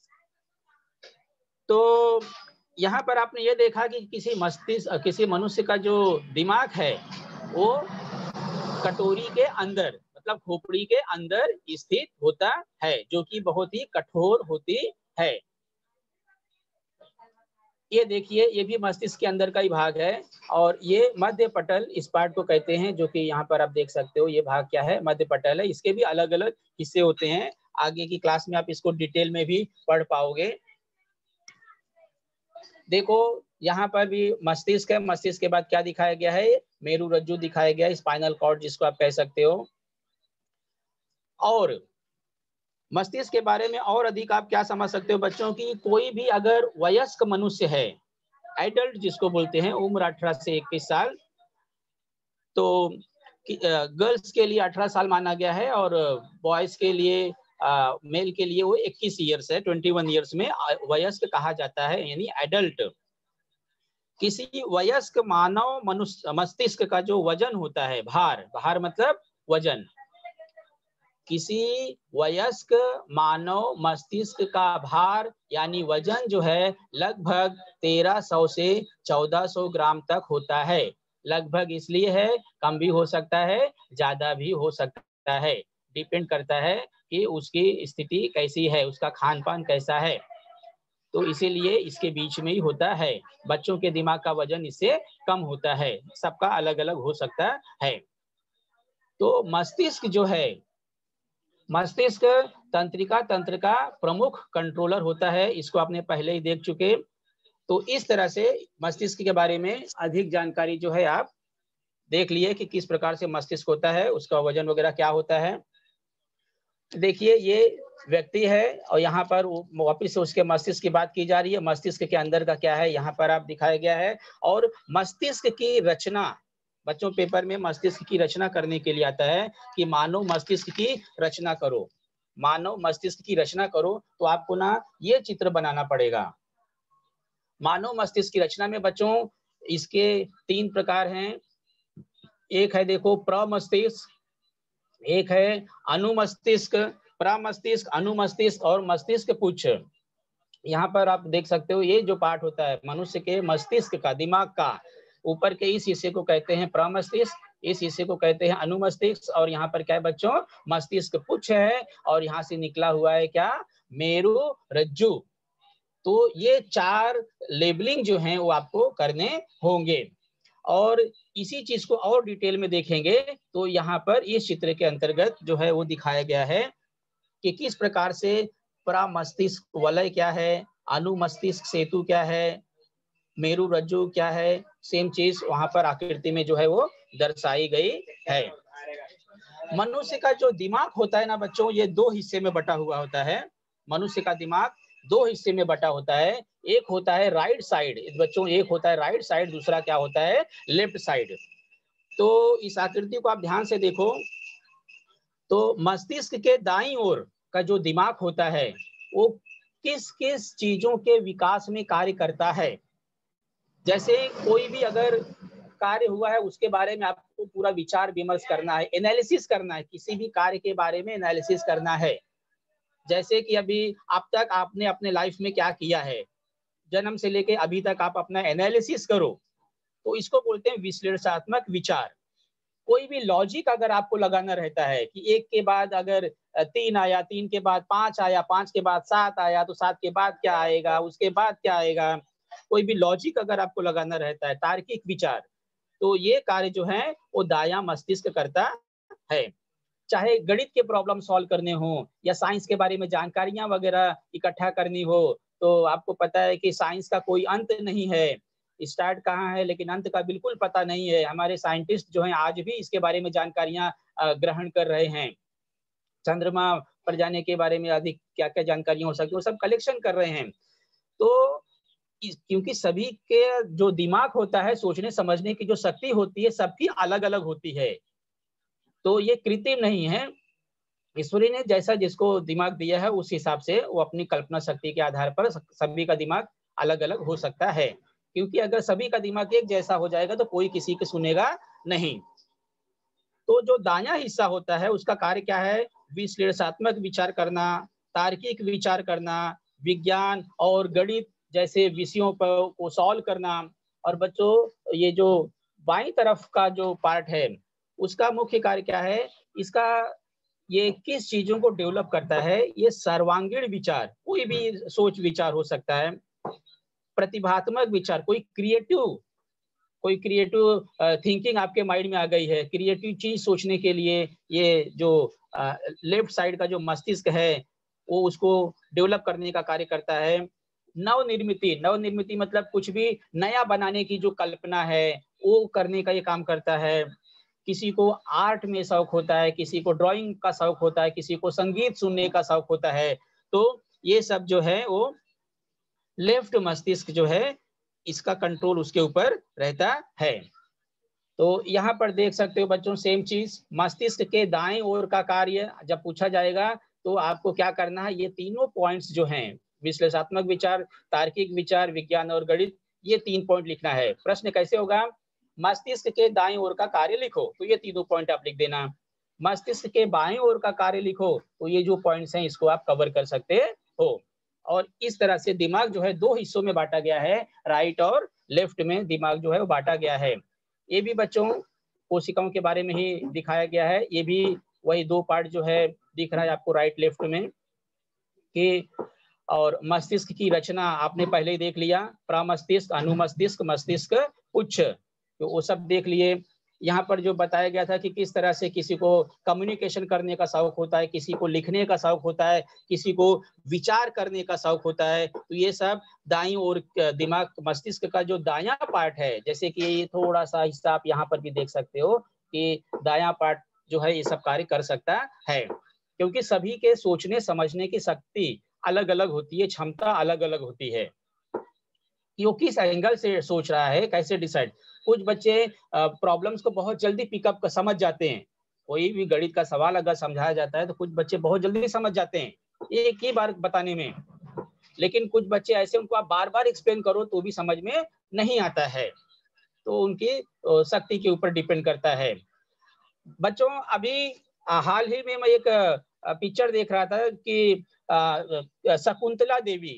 तो यहाँ पर आपने ये देखा कि किसी मस्तिष्क किसी मनुष्य का जो दिमाग है वो कटोरी के अंदर, मतलब खोपड़ी के अंदर स्थित होता है, जो कि बहुत ही कठोर होती है। ये देखिए, ये भी मस्तिष्क के अंदर का ही भाग है। और ये मध्य पटल इस पार्ट को कहते हैं, जो कि यहाँ पर आप देख सकते हो, ये भाग क्या है, मध्य पटल है। इसके भी अलग अलग हिस्से होते हैं, आगे की क्लास में आप इसको डिटेल में भी पढ़ पाओगे। देखो यहाँ पर भी मस्तिष्क है, मस्तिष्क के बाद क्या दिखाया गया है, मेरु रज्जु दिखाया गया है, स्पाइनल कॉर्ड जिसको आप कह सकते हो। और मस्तिष्क के बारे में और अधिक आप क्या समझ सकते हो बच्चों की, कोई भी अगर वयस्क मनुष्य है, एडल्ट जिसको बोलते हैं, उम्र अठारह से इक्कीस साल, तो गर्ल्स के लिए अठारह साल माना गया है, और बॉयज के लिए आ, मेल के लिए वो इक्कीस ईयर्स है, इक्कीस ईयर्स में वयस्क कहा जाता है, यानी एडल्ट। किसी वयस्क मानव मनुष्य मस्तिष्क का जो वजन होता है, भार, भार मतलब वजन, किसी वयस्क मानव मस्तिष्क का भार यानी वजन जो है लगभग तेरह सौ से चौदह सौ ग्राम तक होता है। लगभग इसलिए है, कम भी हो सकता है, ज्यादा भी हो सकता है, डिपेंड करता है कि उसकी स्थिति कैसी है, उसका खान पान कैसा है। तो इसीलिए इसके बीच में ही होता है। बच्चों के दिमाग का वजन इससे कम होता है, सबका अलग अलग हो सकता है। तो मस्तिष्क जो है, मस्तिष्क तंत्रिका तंत्र का प्रमुख कंट्रोलर होता है, इसको आपने पहले ही देख चुके। तो इस तरह से मस्तिष्क के बारे में अधिक जानकारी जो है आप देख लिए कि किस प्रकार से मस्तिष्क होता है, उसका वजन वगैरह क्या होता है। देखिए ये व्यक्ति है और यहाँ पर वापिस से उसके मस्तिष्क की बात की जा रही है। मस्तिष्क के अंदर का क्या है यहाँ पर आप दिखाया गया है। और मस्तिष्क की रचना, बच्चों पेपर में मस्तिष्क की रचना करने के लिए आता है कि मानव मस्तिष्क की रचना करो, मानव मस्तिष्क की रचना करो, तो आपको ना ये चित्र बनाना पड़ेगा। मानव मस्तिष्क की रचना में बच्चों इसके तीन प्रकार हैं। एक है देखो प्रमस्तिष्क, एक है अनुमस्तिष्क, प्रमस्तिष्क, अनुमस्तिष्क और मस्तिष्क पुच्छ। यहाँ पर आप देख सकते हो ये जो पार्ट होता है मनुष्य के मस्तिष्क का, दिमाग का, ऊपर के इस हिस्से को कहते हैं प्रमस्तिष्क, इस हिस्से को कहते हैं अनुमस्तिष्क, और यहाँ पर क्या है बच्चों, मस्तिष्क पुच्छ है, और यहाँ से निकला हुआ है क्या, मेरु रज्जु। तो ये चार लेबलिंग जो हैं वो आपको करने होंगे। और इसी चीज को और डिटेल में देखेंगे तो यहाँ पर इस चित्र के अंतर्गत जो है वो दिखाया गया है कि किस प्रकार से प्रमस्तिष्क वलय क्या है, अनुमस्तिष्क सेतु क्या है, मेरु रज्जु क्या है, सेम चीज वहां पर आकृति में जो है वो दर्शाई गई है। मनुष्य का जो दिमाग होता है ना बच्चों, ये दो हिस्से में बटा हुआ होता है। मनुष्य का दिमाग दो हिस्से में बटा होता है। एक होता है राइट साइड बच्चों, एक होता है राइट साइड, दूसरा क्या होता है, लेफ्ट साइड। तो इस आकृति को आप ध्यान से देखो तो मस्तिष्क के दाईं ओर का जो दिमाग होता है वो किस किस चीजों के विकास में कार्य करता है। जैसे कोई भी अगर कार्य हुआ है उसके बारे में आपको पूरा विचार विमर्श करना है, एनालिसिस करना है, किसी भी कार्य के बारे में एनालिसिस करना है। जैसे कि अभी अब तक आपने अपने लाइफ में क्या किया है, जन्म से लेके अभी तक आप अपना एनालिसिस करो, तो इसको बोलते हैं विश्लेषणात्मक विचार। कोई भी लॉजिक अगर आपको लगाना रहता है कि एक के बाद अगर तीन आया, तीन के बाद पांच आया, पांच के बाद सात आया, तो सात के बाद क्या आएगा, उसके बाद क्या आएगा, कोई भी लॉजिक अगर आपको लगाना रहता है, तार्किक विचार, तो ये कार्य जो है वो दायां मस्तिष्क करता है। चाहे गणित के प्रॉब्लम सॉल्व करने हो या साइंस के बारे में जानकारियां वगैरह इकट्ठा करनी हो, तो आपको पता है कि साइंस का कोई अंत नहीं है, स्टार्ट कहाँ है लेकिन अंत का बिल्कुल पता नहीं है। हमारे साइंटिस्ट जो हैं आज भी इसके बारे में जानकारियां ग्रहण कर रहे हैं। चंद्रमा पर जाने के बारे में अधिक क्या क्या जानकारियां हो सकती है वो सब कलेक्शन कर रहे हैं। तो क्योंकि सभी के जो दिमाग होता है, सोचने समझने की जो शक्ति होती है, सबकी अलग अलग होती है। तो ये कृत्रिम नहीं है, ईश्वरी ने जैसा जिसको दिमाग दिया है उस हिसाब से वो अपनी कल्पना शक्ति के आधार पर सभी का दिमाग अलग अलग हो सकता है। क्योंकि अगर सभी का दिमाग एक जैसा हो जाएगा तो कोई किसी की सुनेगा नहीं। तो जो दायां हिस्सा होता है उसका कार्य क्या है, विश्लेषणात्मक विचार करना, तार्किक विचार करना, विज्ञान और गणित जैसे विषयों पर को सॉल्व करना। और बच्चों ये जो बाईं तरफ का जो पार्ट है उसका मुख्य कार्य क्या है, इसका ये किस चीजों को डेवलप करता है, ये सर्वांगीण विचार, कोई भी सोच विचार हो सकता है, प्रतिभात्मक विचार, कोई क्रिएटिव कोई क्रिएटिव थिंकिंग आपके माइंड में आ गई है, क्रिएटिव चीज सोचने के लिए ये जो लेफ्ट साइड का जो मस्तिष्क है वो उसको डेवलप करने का कार्य करता है। नवनिर्मिति, नवनिर्मिति मतलब कुछ भी नया बनाने की जो कल्पना है वो करने का ये काम करता है। किसी को आर्ट में शौक होता है, किसी को ड्राइंग का शौक होता है, किसी को संगीत सुनने का शौक होता है। तो ये सब जो है वो लेफ्ट मस्तिष्क जो है इसका कंट्रोल उसके ऊपर रहता है। तो यहाँ पर देख सकते हो बच्चों सेम चीज, मस्तिष्क के दाएं ओर का कार्य जब पूछा जाएगा तो आपको क्या करना है, ये तीनों पॉइंट्स जो हैं, विश्लेषणात्मक विचार, तार्किक विचार, विज्ञान और गणित, ये तीन पॉइंट लिखना है। प्रश्न कैसे होगा, मस्तिष्क के दाएं ओर का कार्य लिखो, तो ये तीनों पॉइंट आप लिख देना। मस्तिष्क के बाएं ओर का कार्य लिखो, तो ये जो पॉइंट्स हैं इसको आप कवर कर सकते हो। और इस तरह से दिमाग जो है दो हिस्सों में बांटा गया है, राइट और लेफ्ट में दिमाग जो है वो बांटा गया है। ये भी बच्चों कोशिकाओं के बारे में ही दिखाया गया है, ये भी वही दो पार्ट जो है दिख रहा है आपको राइट लेफ्ट में कि, और मस्तिष्क की रचना आपने पहले ही देख लिया, प्रमस्तिष्क, अनुमस्तिष्क, मस्तिष्क उच्च, तो वो सब देख लिए। यहाँ पर जो बताया गया था कि किस तरह से किसी को कम्युनिकेशन करने का शौक होता है, किसी को लिखने का शौक होता है, किसी को विचार करने का शौक होता है, तो ये सब दाईं ओर दिमाग मस्तिष्क का जो दायां पार्ट है, जैसे कि ये थोड़ा सा हिस्सा आप यहाँ पर भी देख सकते हो कि दायां पार्ट जो है ये सब कार्य कर सकता है। क्योंकि सभी के सोचने समझने की शक्ति अलग अलग होती है, क्षमता अलग अलग होती है, कि वो किस एंगल से सोच रहा है, कैसे डिसाइड। कुछ बच्चे प्रॉब्लम्स को बहुत जल्दी पिकअप कर समझ जाते हैं, कोई भी गणित का सवाल अगर समझाया जाता है तो कुछ बच्चे बहुत जल्दी समझ जाते हैं एक ही बार बताने में, लेकिन कुछ बच्चे ऐसे उनको आप बार बार एक्सप्लेन करो तो भी समझ में नहीं आता है, तो उनकी शक्ति के ऊपर डिपेंड करता है। बच्चों अभी हाल ही में मैं एक पिक्चर देख रहा था कि शकुंतला देवी,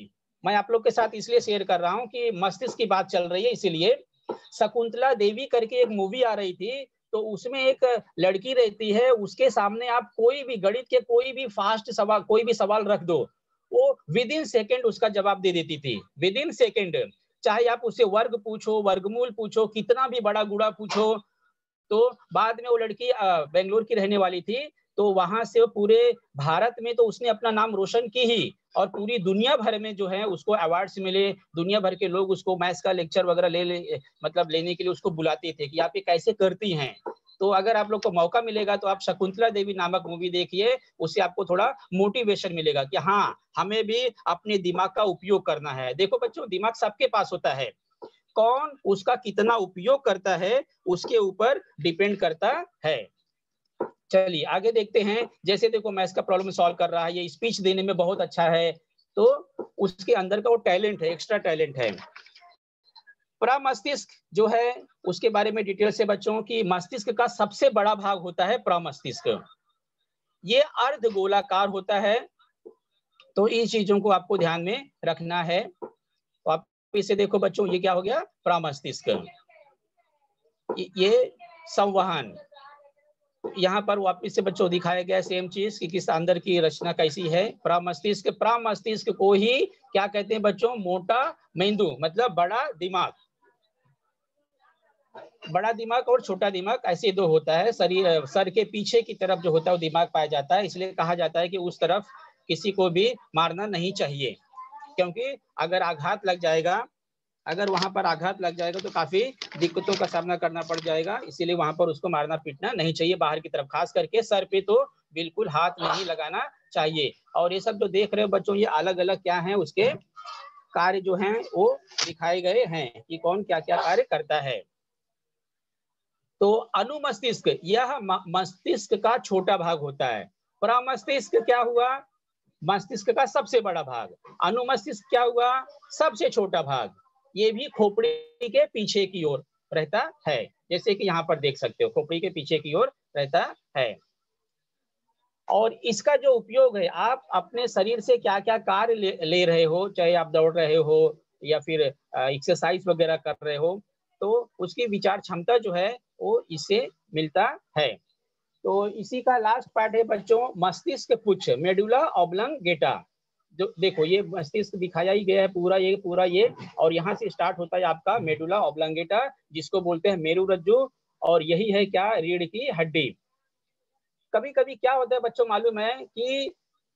मैं आप लोग के साथ इसलिए शेयर कर रहा हूँ कि मस्तिष्क की बात चल रही है, इसीलिए। शकुंतला देवी करके एक मूवी आ रही थी, तो उसमें एक लड़की रहती है, उसके सामने आप कोई भी गणित के कोई भी फास्ट सवाल, कोई भी सवाल रख दो, वो विद इन सेकेंड उसका जवाब दे देती थी, विद इन सेकेंड। चाहे आप उससे वर्ग पूछो, वर्गमूल पूछो, कितना भी बड़ा गुणा पूछो। तो बाद में वो लड़की बेंगलोर की रहने वाली थी, तो वहां से वो पूरे भारत में तो उसने अपना नाम रोशन की ही, और पूरी दुनिया भर में जो है उसको अवार्ड्स मिले। दुनिया भर के लोग उसको मैथ्स का लेक्चर वगैरह ले, ले मतलब लेने के लिए उसको बुलाते थे कि आप ये कैसे करती हैं। तो अगर आप लोग को मौका मिलेगा तो आप शकुंतला देवी नामक मूवी देखिए, उससे आपको थोड़ा मोटिवेशन मिलेगा कि हाँ, हमें भी अपने दिमाग का उपयोग करना है। देखो बच्चों, दिमाग सबके पास होता है, कौन उसका कितना उपयोग करता है उसके ऊपर डिपेंड करता है। चलिए आगे देखते हैं। जैसे देखो मैथ्स का प्रॉब्लम सॉल्व कर रहा है, ये स्पीच देने में बहुत अच्छा है, तो उसके अंदर का वो टैलेंट है, एक्स्ट्रा टैलेंट है। प्रमस्तिष्क जो है उसके बारे में डिटेल से बच्चों की, मस्तिष्क का सबसे बड़ा भाग होता है प्रमस्तिष्क। ये अर्ध गोलाकार होता है, तो इन चीजों को आपको ध्यान में रखना है। तो आप इसे देखो बच्चों, ये क्या हो गया, प्रमस्तिष्क। ये संवहन, यहाँ पर वापिस से बच्चों दिखाया गया सेम चीज कि किस अंदर की रचना कैसी है। प्रमस्तिष्क, प्रमस्तिष्क को ही क्या कहते हैं बच्चों, मोटा मेंदू, मतलब बड़ा दिमाग। बड़ा दिमाग और छोटा दिमाग ऐसे दो होता है। शरीर सर के पीछे की तरफ जो होता है वो दिमाग पाया जाता है, इसलिए कहा जाता है कि उस तरफ किसी को भी मारना नहीं चाहिए, क्योंकि अगर आघात लग जाएगा, अगर वहां पर आघात लग जाएगा तो काफी दिक्कतों का सामना करना पड़ जाएगा। इसीलिए वहां पर उसको मारना पीटना नहीं चाहिए, बाहर की तरफ, खास करके सर पे तो बिल्कुल हाथ नहीं लगाना चाहिए। और ये सब जो देख रहे हो बच्चों, ये अलग अलग क्या है, उसके कार्य जो हैं वो दिखाए गए हैं कि कौन क्या क्या कार्य करता है। तो अनुमस्तिष्क, यह मस्तिष्क का छोटा भाग होता है। प्रमस्तिष्क क्या हुआ, मस्तिष्क का सबसे बड़ा भाग। अनुमस्तिष्क क्या हुआ, सबसे छोटा भाग। ये भी खोपड़ी के पीछे की ओर रहता है, जैसे कि यहाँ पर देख सकते हो, खोपड़ी के पीछे की ओर रहता है। और इसका जो उपयोग है, आप अपने शरीर से क्या क्या कार्य ले, ले रहे हो, चाहे आप दौड़ रहे हो या फिर एक्सरसाइज वगैरह कर रहे हो, तो उसकी विचार क्षमता जो है वो इससे मिलता है। तो इसी का लास्ट पार्ट है बच्चों, मस्तिष्क पुच्छ, मेडुला ऑब्लंगेटा। जो देखो ये मस्तिष्क दिखाया ही गया है पूरा, ये पूरा ये, और यहाँ से स्टार्ट होता है आपका मेडुला ऑब्लंगेटा, जिसको बोलते हैं मेरुरज्जु, और यही है क्या, रीढ़ की हड्डी। कभी कभी क्या होता है बच्चों, मालूम है कि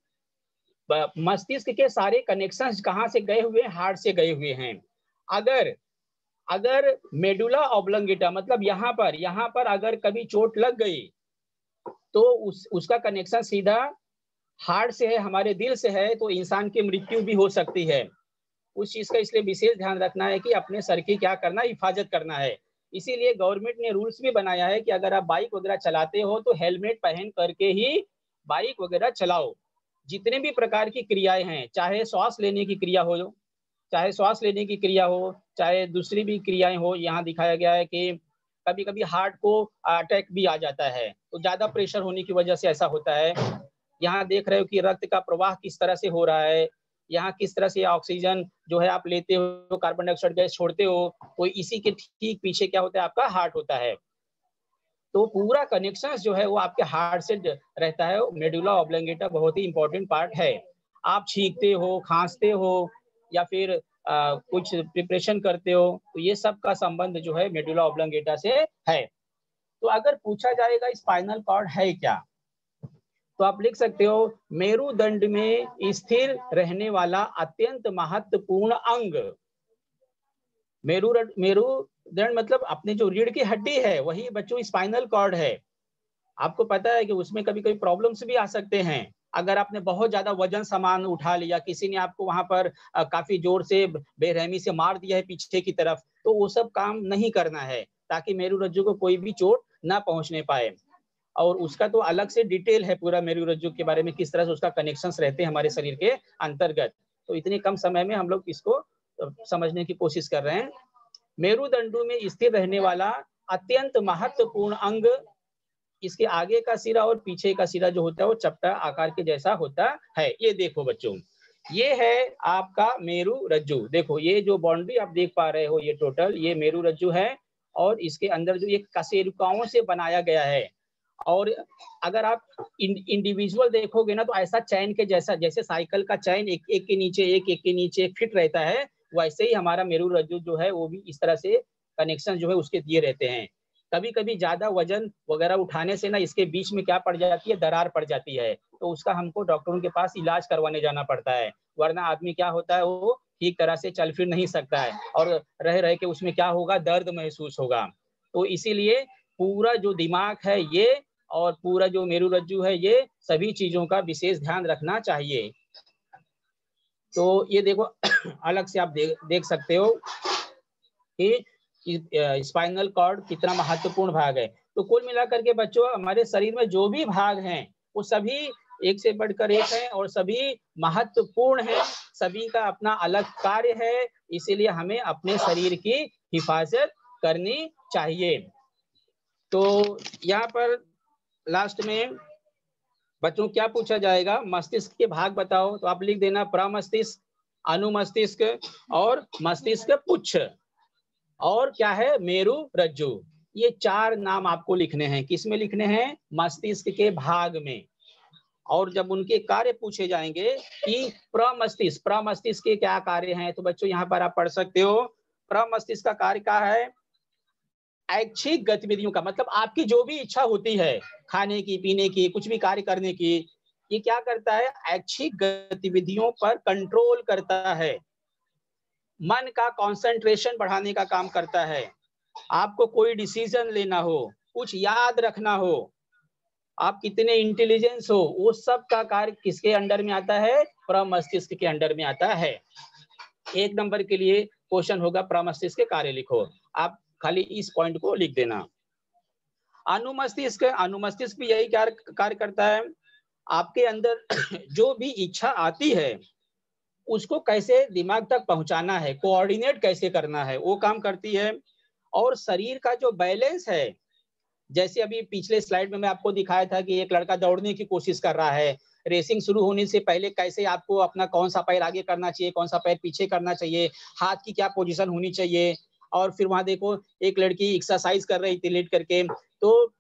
मस्तिष्क के सारे कनेक्शंस कहाँ से गए हुए हैं, हार्ट से गए हुए हैं। अगर अगर मेडुला ऑब्लंगेटा मतलब यहाँ पर यहाँ पर अगर कभी चोट लग गई, तो उस उसका कनेक्शन सीधा हार्ट से है, हमारे दिल से है, तो इंसान की मृत्यु भी हो सकती है। उस चीज का इसलिए विशेष ध्यान रखना है कि अपने सर की क्या करना है, हिफाजत करना है। इसीलिए गवर्नमेंट ने रूल्स भी बनाया है कि अगर आप बाइक वगैरह चलाते हो तो हेलमेट पहन करके ही बाइक वगैरह चलाओ। जितने भी प्रकार की क्रियाएं हैं, चाहे श्वास लेने की क्रिया हो चाहे श्वास लेने की क्रिया हो, चाहे दूसरी भी क्रियाएं हो, यहाँ दिखाया गया है कि कभी कभी हार्ट को अटैक भी आ जाता है, तो ज्यादा प्रेशर होने की वजह से ऐसा होता है। यहाँ देख रहे हो कि रक्त का प्रवाह किस तरह से हो रहा है, यहाँ किस तरह से ऑक्सीजन जो है आप लेते हो, कार्बन डाइऑक्साइड गैस छोड़ते हो, तो इसी के ठीक पीछे क्या होता है, आपका हार्ट होता है। तो पूरा कनेक्शन जो है वो आपके हार्ट से रहता है। मेडुला ऑब्लंगेटा बहुत ही इंपॉर्टेंट पार्ट है। आप छींकते हो, खांसते हो, या फिर आ, कुछ प्रिपरेशन करते हो, तो ये सब का संबंध जो है मेडुला ऑब्लंगेटा से है। तो अगर पूछा जाएगा स्पाइनल कॉर्ड है क्या, तो आप लिख सकते हो, मेरुदंड में स्थिर रहने वाला अत्यंत महत्वपूर्ण अंग। मेरु मेरुदंड मतलब अपने जो रीढ़ की हड्डी है वही बच्चों स्पाइनल कॉर्ड है। आपको पता है कि उसमें कभी कभी प्रॉब्लम्स भी आ सकते हैं। अगर आपने बहुत ज्यादा वजन सामान उठा लिया, किसी ने आपको वहां पर आ, काफी जोर से बेरहमी से मार दिया है पीछे की तरफ, तो वो सब काम नहीं करना है, ताकि मेरुरज्जु को कोई भी चोट ना पहुंचने पाए। और उसका तो अलग से डिटेल है पूरा मेरुरज्जु के बारे में, किस तरह से उसका कनेक्शंस रहते हैं हमारे शरीर के अंतर्गत। तो इतने कम समय में हम लोग इसको समझने की कोशिश कर रहे हैं। मेरुदंडु में स्थिर रहने वाला अत्यंत महत्वपूर्ण अंग, इसके आगे का सिरा और पीछे का सिरा जो होता है वो चपटा आकार के जैसा होता है। ये देखो बच्चों, ये है आपका मेरु रज्जु। देखो ये जो बाउंड्री आप देख पा रहे हो, ये टोटल ये मेरु रज्जु है और इसके अंदर जो ये कशेरुकाओं से बनाया गया है। और अगर आप इंडिविजुअल देखोगे ना तो ऐसा चैन के जैसा, जैसे साइकिल का चैन एक एक के नीचे एक एक के नीचे फिट रहता है, वैसे ही हमारा मेरु रज्जु जो है वो भी इस तरह से कनेक्शन जो है उसके दिए रहते हैं। कभी कभी ज्यादा वजन वगैरह उठाने से ना इसके बीच में क्या पड़ जाती है, दरार पड़ जाती है, तो उसका हमको डॉक्टरों के पास इलाज करवाने जाना पड़ता है, वरना आदमी क्या होता है वो ठीक तरह से चल फिर नहीं सकता है और रह रह के उसमें क्या होगा, दर्द महसूस होगा। तो इसीलिए पूरा जो दिमाग है ये और पूरा जो मेरु रज्जु है ये सभी चीजों का विशेष ध्यान रखना चाहिए। तो ये देखो अलग से आप देख देख सकते हो कि स्पाइनल कॉर्ड कितना महत्वपूर्ण भाग है। तो कुल मिलाकर के बच्चों हमारे शरीर में जो भी भाग हैं वो सभी एक से बढ़कर एक हैं और सभी महत्वपूर्ण हैं, सभी का अपना अलग कार्य है, इसीलिए हमें अपने शरीर की हिफाजत करनी चाहिए। तो यहाँ पर लास्ट में बच्चों क्या पूछा जाएगा, मस्तिष्क के भाग बताओ, तो आप लिख देना प्रमस्तिष्क, अनुमस्तिष्क और मस्तिष्क पुच्छ और क्या है मेरु रज्जु। ये चार नाम आपको लिखने हैं। किसमें लिखने हैं, मस्तिष्क के भाग में। और जब उनके कार्य पूछे जाएंगे कि प्रमस्तिष्क प्रमस्तिष्क के क्या कार्य हैं, तो बच्चों यहाँ पर आप पढ़ सकते हो प्रमस्तिष्क का कार्य क्या है, ऐच्छिक गतिविधियों का, मतलब आपकी जो भी इच्छा होती है खाने की, पीने की, कुछ भी कार्य करने की, ये क्या करता है, ऐच्छिक गतिविधियों पर कंट्रोल करता है, मन का कंसंट्रेशन बढ़ाने का काम करता है। आपको कोई डिसीजन लेना हो, कुछ याद रखना हो, आप कितने इंटेलिजेंस हो, वो सब का कार्य किसके अंडर में आता है, प्रमस्तिष्क के अंडर में आता है। एक नंबर के लिए क्वेश्चन होगा प्रमस्तिष्क के कार्य लिखो, आप खाली इस पॉइंट को लिख देना। अनुमस्तिष्क अनुमस्तिष्क भी यही कार्य करता है, आपके अंदर जो भी इच्छा आती है उसको कैसे दिमाग तक पहुंचाना है, कोऑर्डिनेट कैसे करना है, वो काम करती है। और शरीर का जो बैलेंस है, जैसे अभी पिछले स्लाइड में मैं आपको दिखाया था कि एक लड़का दौड़ने की कोशिश कर रहा है, रेसिंग शुरू होने से पहले कैसे आपको अपना कौन सा पैर आगे करना चाहिए, कौन सा पैर पीछे करना चाहिए, हाथ की क्या पोजीशन होनी चाहिए। और फिर वहां देखो एक लड़की एक्सरसाइज कर रही थी लेट करके, तो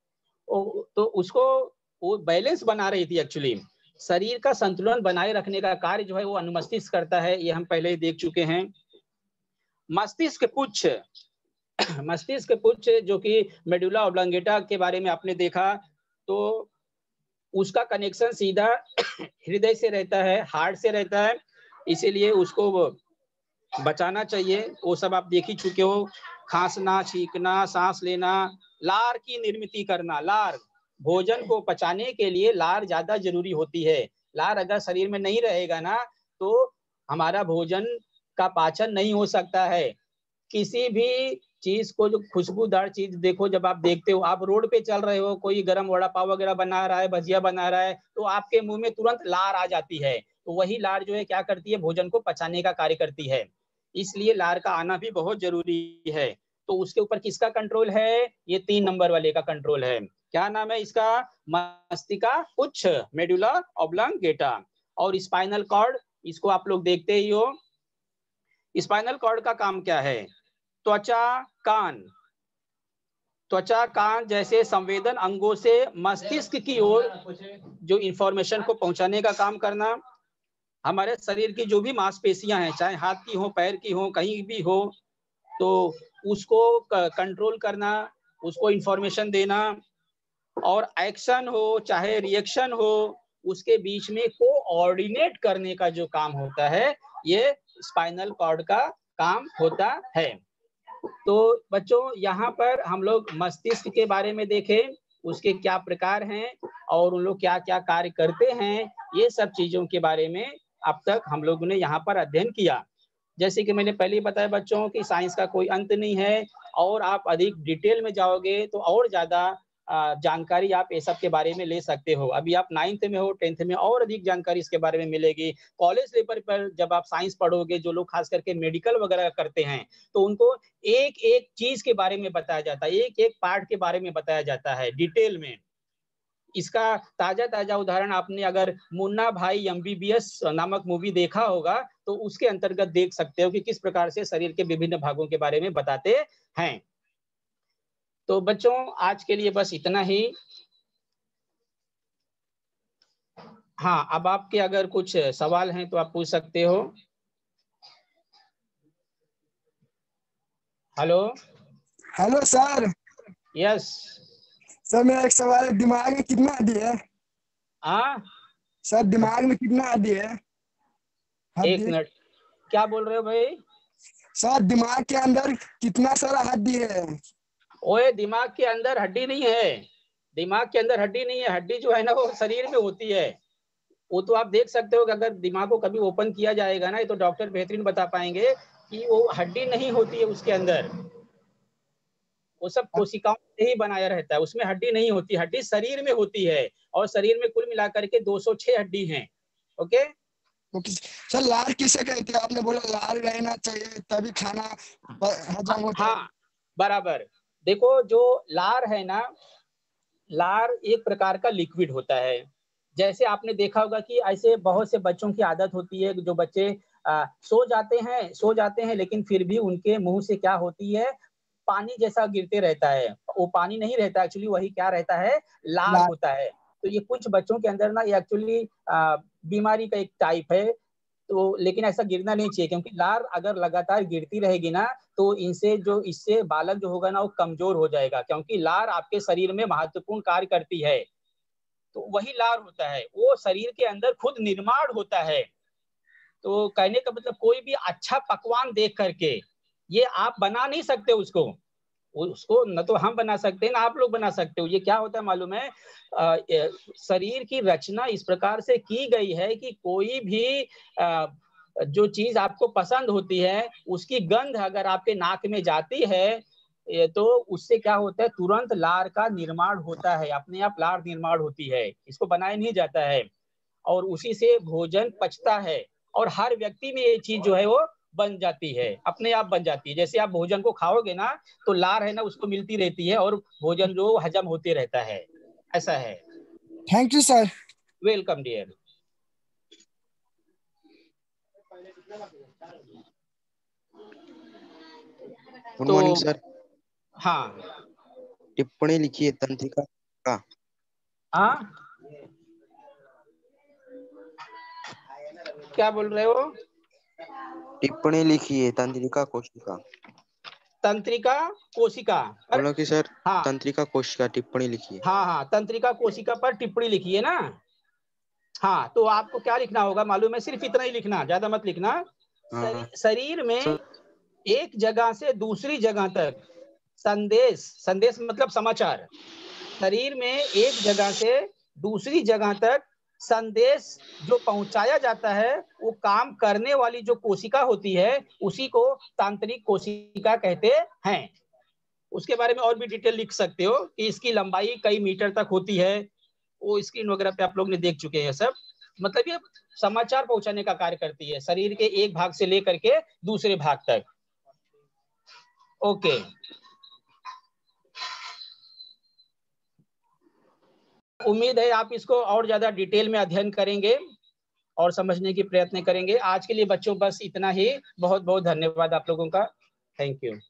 तो उसको वो बैलेंस बना रही थी। एक्चुअली शरीर का संतुलन बनाए रखने का कार्य जो है वो अनुमस्तिष्क करता है, ये हम पहले ही देख चुके हैं। मस्तिष्क पुच्छ मस्तिष्क पुच्छ जो कि मेडुला ऑब्लांगेटा के बारे में आपने देखा, तो उसका कनेक्शन सीधा हृदय से रहता है, हार्ट से रहता है, इसीलिए उसको बचाना चाहिए। वो सब आप देख ही चुके हो, खांसना, छींकना, सांस लेना, लार की निर्मित करना। लार भोजन को पचाने के लिए लार ज्यादा जरूरी होती है। लार अगर शरीर में नहीं रहेगा ना तो हमारा भोजन का पाचन नहीं हो सकता है। किसी भी चीज को, जो खुशबूदार चीज देखो, जब आप देखते हो, आप रोड पे चल रहे हो, कोई गरम वड़ा पाव वगैरह बना रहा है, भजिया बना रहा है, तो आपके मुंह में तुरंत लार आ जाती है। तो वही लार जो है क्या करती है, भोजन को पचाने का कार्य करती है, इसलिए लार का आना भी बहुत जरूरी है। तो उसके ऊपर किसका कंट्रोल है, ये तीन नंबर वाले का कंट्रोल है। क्या नाम है इसका, मस्तिष्क पुच्छ, मेडुला ऑब्लांगेटा। और स्पाइनल कॉर्ड, इसको आप लोग देखते ही हो। स्पाइनल कॉर्ड का काम क्या है, त्वचा, कान त्वचा कान जैसे संवेदन अंगों से मस्तिष्क की ओर जो इंफॉर्मेशन को पहुंचाने का काम करना। हमारे शरीर की जो भी मांसपेशियां हैं, चाहे हाथ की हो, पैर की हो, कहीं भी हो, तो उसको कंट्रोल करना, उसको इंफॉर्मेशन देना। और एक्शन हो चाहे रिएक्शन हो, उसके बीच में कोऑर्डिनेट करने का जो काम होता है, ये स्पाइनल कॉर्ड का काम होता है। तो बच्चों यहाँ पर हम लोग मस्तिष्क के बारे में देखें, उसके क्या प्रकार हैं और उन लोग क्या क्या कार्य करते हैं, ये सब चीजों के बारे में अब तक हम लोगों ने यहाँ पर अध्ययन किया। जैसे कि मैंने पहले बताया बच्चों कि साइंस का कोई अंत नहीं है, और आप अधिक डिटेल में जाओगे तो और ज्यादा जानकारी आप ये सब के बारे में ले सकते हो। अभी आप नाइन्थ में हो, टेंथ में, और अधिक जानकारी इसके बारे में मिलेगी। कॉलेज लेवल पर जब आप साइंस पढ़ोगे, जो लोग खास करके मेडिकल वगैरह करते हैं, तो उनको एक एक चीज के बारे में बताया जाता है, एक एक पार्ट के बारे में बताया जाता है डिटेल में। इसका ताजा ताजा उदाहरण आपने अगर मुन्ना भाई एमबीबीएस नामक मूवी देखा होगा तो उसके अंतर्गत देख सकते हो कि किस प्रकार से शरीर के विभिन्न भागों के बारे में बताते हैं। तो बच्चों आज के लिए बस इतना ही। हाँ, अब आपके अगर कुछ सवाल हैं तो आप पूछ सकते हो। Hello hello sir. Yes sir मेरा एक सवाल है, दिमाग में कितना हड्डी है? हाँ सर दिमाग में कितना हड्डी है? एक मिनट, क्या बोल रहे हो भाई? सर दिमाग के अंदर कितना सारा हड्डी है? ओए दिमाग के अंदर हड्डी नहीं है, दिमाग के अंदर हड्डी नहीं है। हड्डी जो है ना वो शरीर में होती है। वो तो आप देख सकते हो कि अगर दिमाग को कभी ओपन किया जाएगा ना, ये तो डॉक्टर बेहतरीन बता पाएंगे कि वो हड्डी नहीं होती है उसके अंदर। वो सब कोशिकाओं से ही बनाया रहता है, उसमें हड्डी नहीं होती। हड्डी शरीर में होती है और शरीर में कुल मिलाकर के दो सौ छह हड्डी हैं। ओके ओके सर, लार किसे कहते हैं? आपने बोला लार रहना चाहिए तभी खाना हजम होता है। हाँ बराबर। देखो जो लार है ना, लार एक प्रकार का लिक्विड होता है। जैसे आपने देखा होगा कि ऐसे बहुत से बच्चों की आदत होती है, जो बच्चे आ, सो जाते हैं सो जाते हैं लेकिन फिर भी उनके मुंह से क्या होती है, पानी जैसा गिरते रहता है। वो पानी नहीं रहता एक्चुअली, वही क्या रहता है, लार होता है। तो ये कुछ बच्चों के अंदर ना ये एक्चुअली बीमारी का एक टाइप है। तो लेकिन ऐसा गिरना नहीं चाहिए, क्योंकि लार अगर लगातार गिरती रहेगी ना तो इनसे जो इससे बालक जो होगा ना वो कमजोर हो जाएगा, क्योंकि लार आपके शरीर में महत्वपूर्ण कार्य करती है। तो वही लार होता है, वो शरीर के अंदर खुद निर्माण होता है। तो कहने का मतलब कोई भी अच्छा पकवान देख करके ये आप बना नहीं सकते उसको, उसको न तो हम बना सकते हैं ना आप लोग बना सकते हो। ये क्या होता है मालूम है, आ, शरीर की रचना इस प्रकार से की गई है कि कोई भी आ, जो चीज आपको पसंद होती है उसकी गंध अगर आपके नाक में जाती है तो उससे क्या होता है, तुरंत लार का निर्माण होता है, अपने आप लार निर्माण होती है, इसको बनाया नहीं जाता है। और उसी से भोजन पचता है और हर व्यक्ति में ये चीज जो है वो बन जाती है, अपने आप बन जाती है। जैसे आप भोजन को खाओगे ना तो लार है ना उसको मिलती रहती है और भोजन जो हजम होते रहता है, ऐसा है। Thank you sir. Welcome dear. Good morning sir. हाँ टिप्पणी लिखिए तंत्रिका का। हाँ क्या बोल रहे हो? टिप्पणी लिखिए तंत्रिका कोशिका। तंत्रिका कोशिका पर, बोलो कि सर हाँ तंत्रिका कोशिका टिप्पणी लिखिए। हाँ हाँ तंत्रिका कोशिका पर टिप्पणी लिखिए ना। हाँ तो आपको क्या लिखना होगा मालूम है, सिर्फ इतना ही लिखना, ज्यादा मत लिखना। हाँ शरीर में एक जगह से दूसरी जगह तक संदेश, संदेश मतलब समाचार, शरीर में एक जगह से दूसरी जगह तक संदेश जो पहुंचाया जाता है वो काम करने वाली जो कोशिका होती है उसी को तांत्रिक कोशिका कहते हैं। उसके बारे में और भी डिटेल लिख सकते हो कि इसकी लंबाई कई मीटर तक होती है, वो स्क्रीन वगैरह पे आप लोग ने देख चुके हैं सब। मतलब ये समाचार पहुंचाने का कार्य करती है शरीर के एक भाग से लेकर के दूसरे भाग तक। ओके उम्मीद है आप इसको और ज्यादा डिटेल में अध्ययन करेंगे और समझने की प्रयत्न करेंगे। आज के लिए बच्चों बस इतना ही। बहुत बहुत धन्यवाद आप लोगों का। Thank you.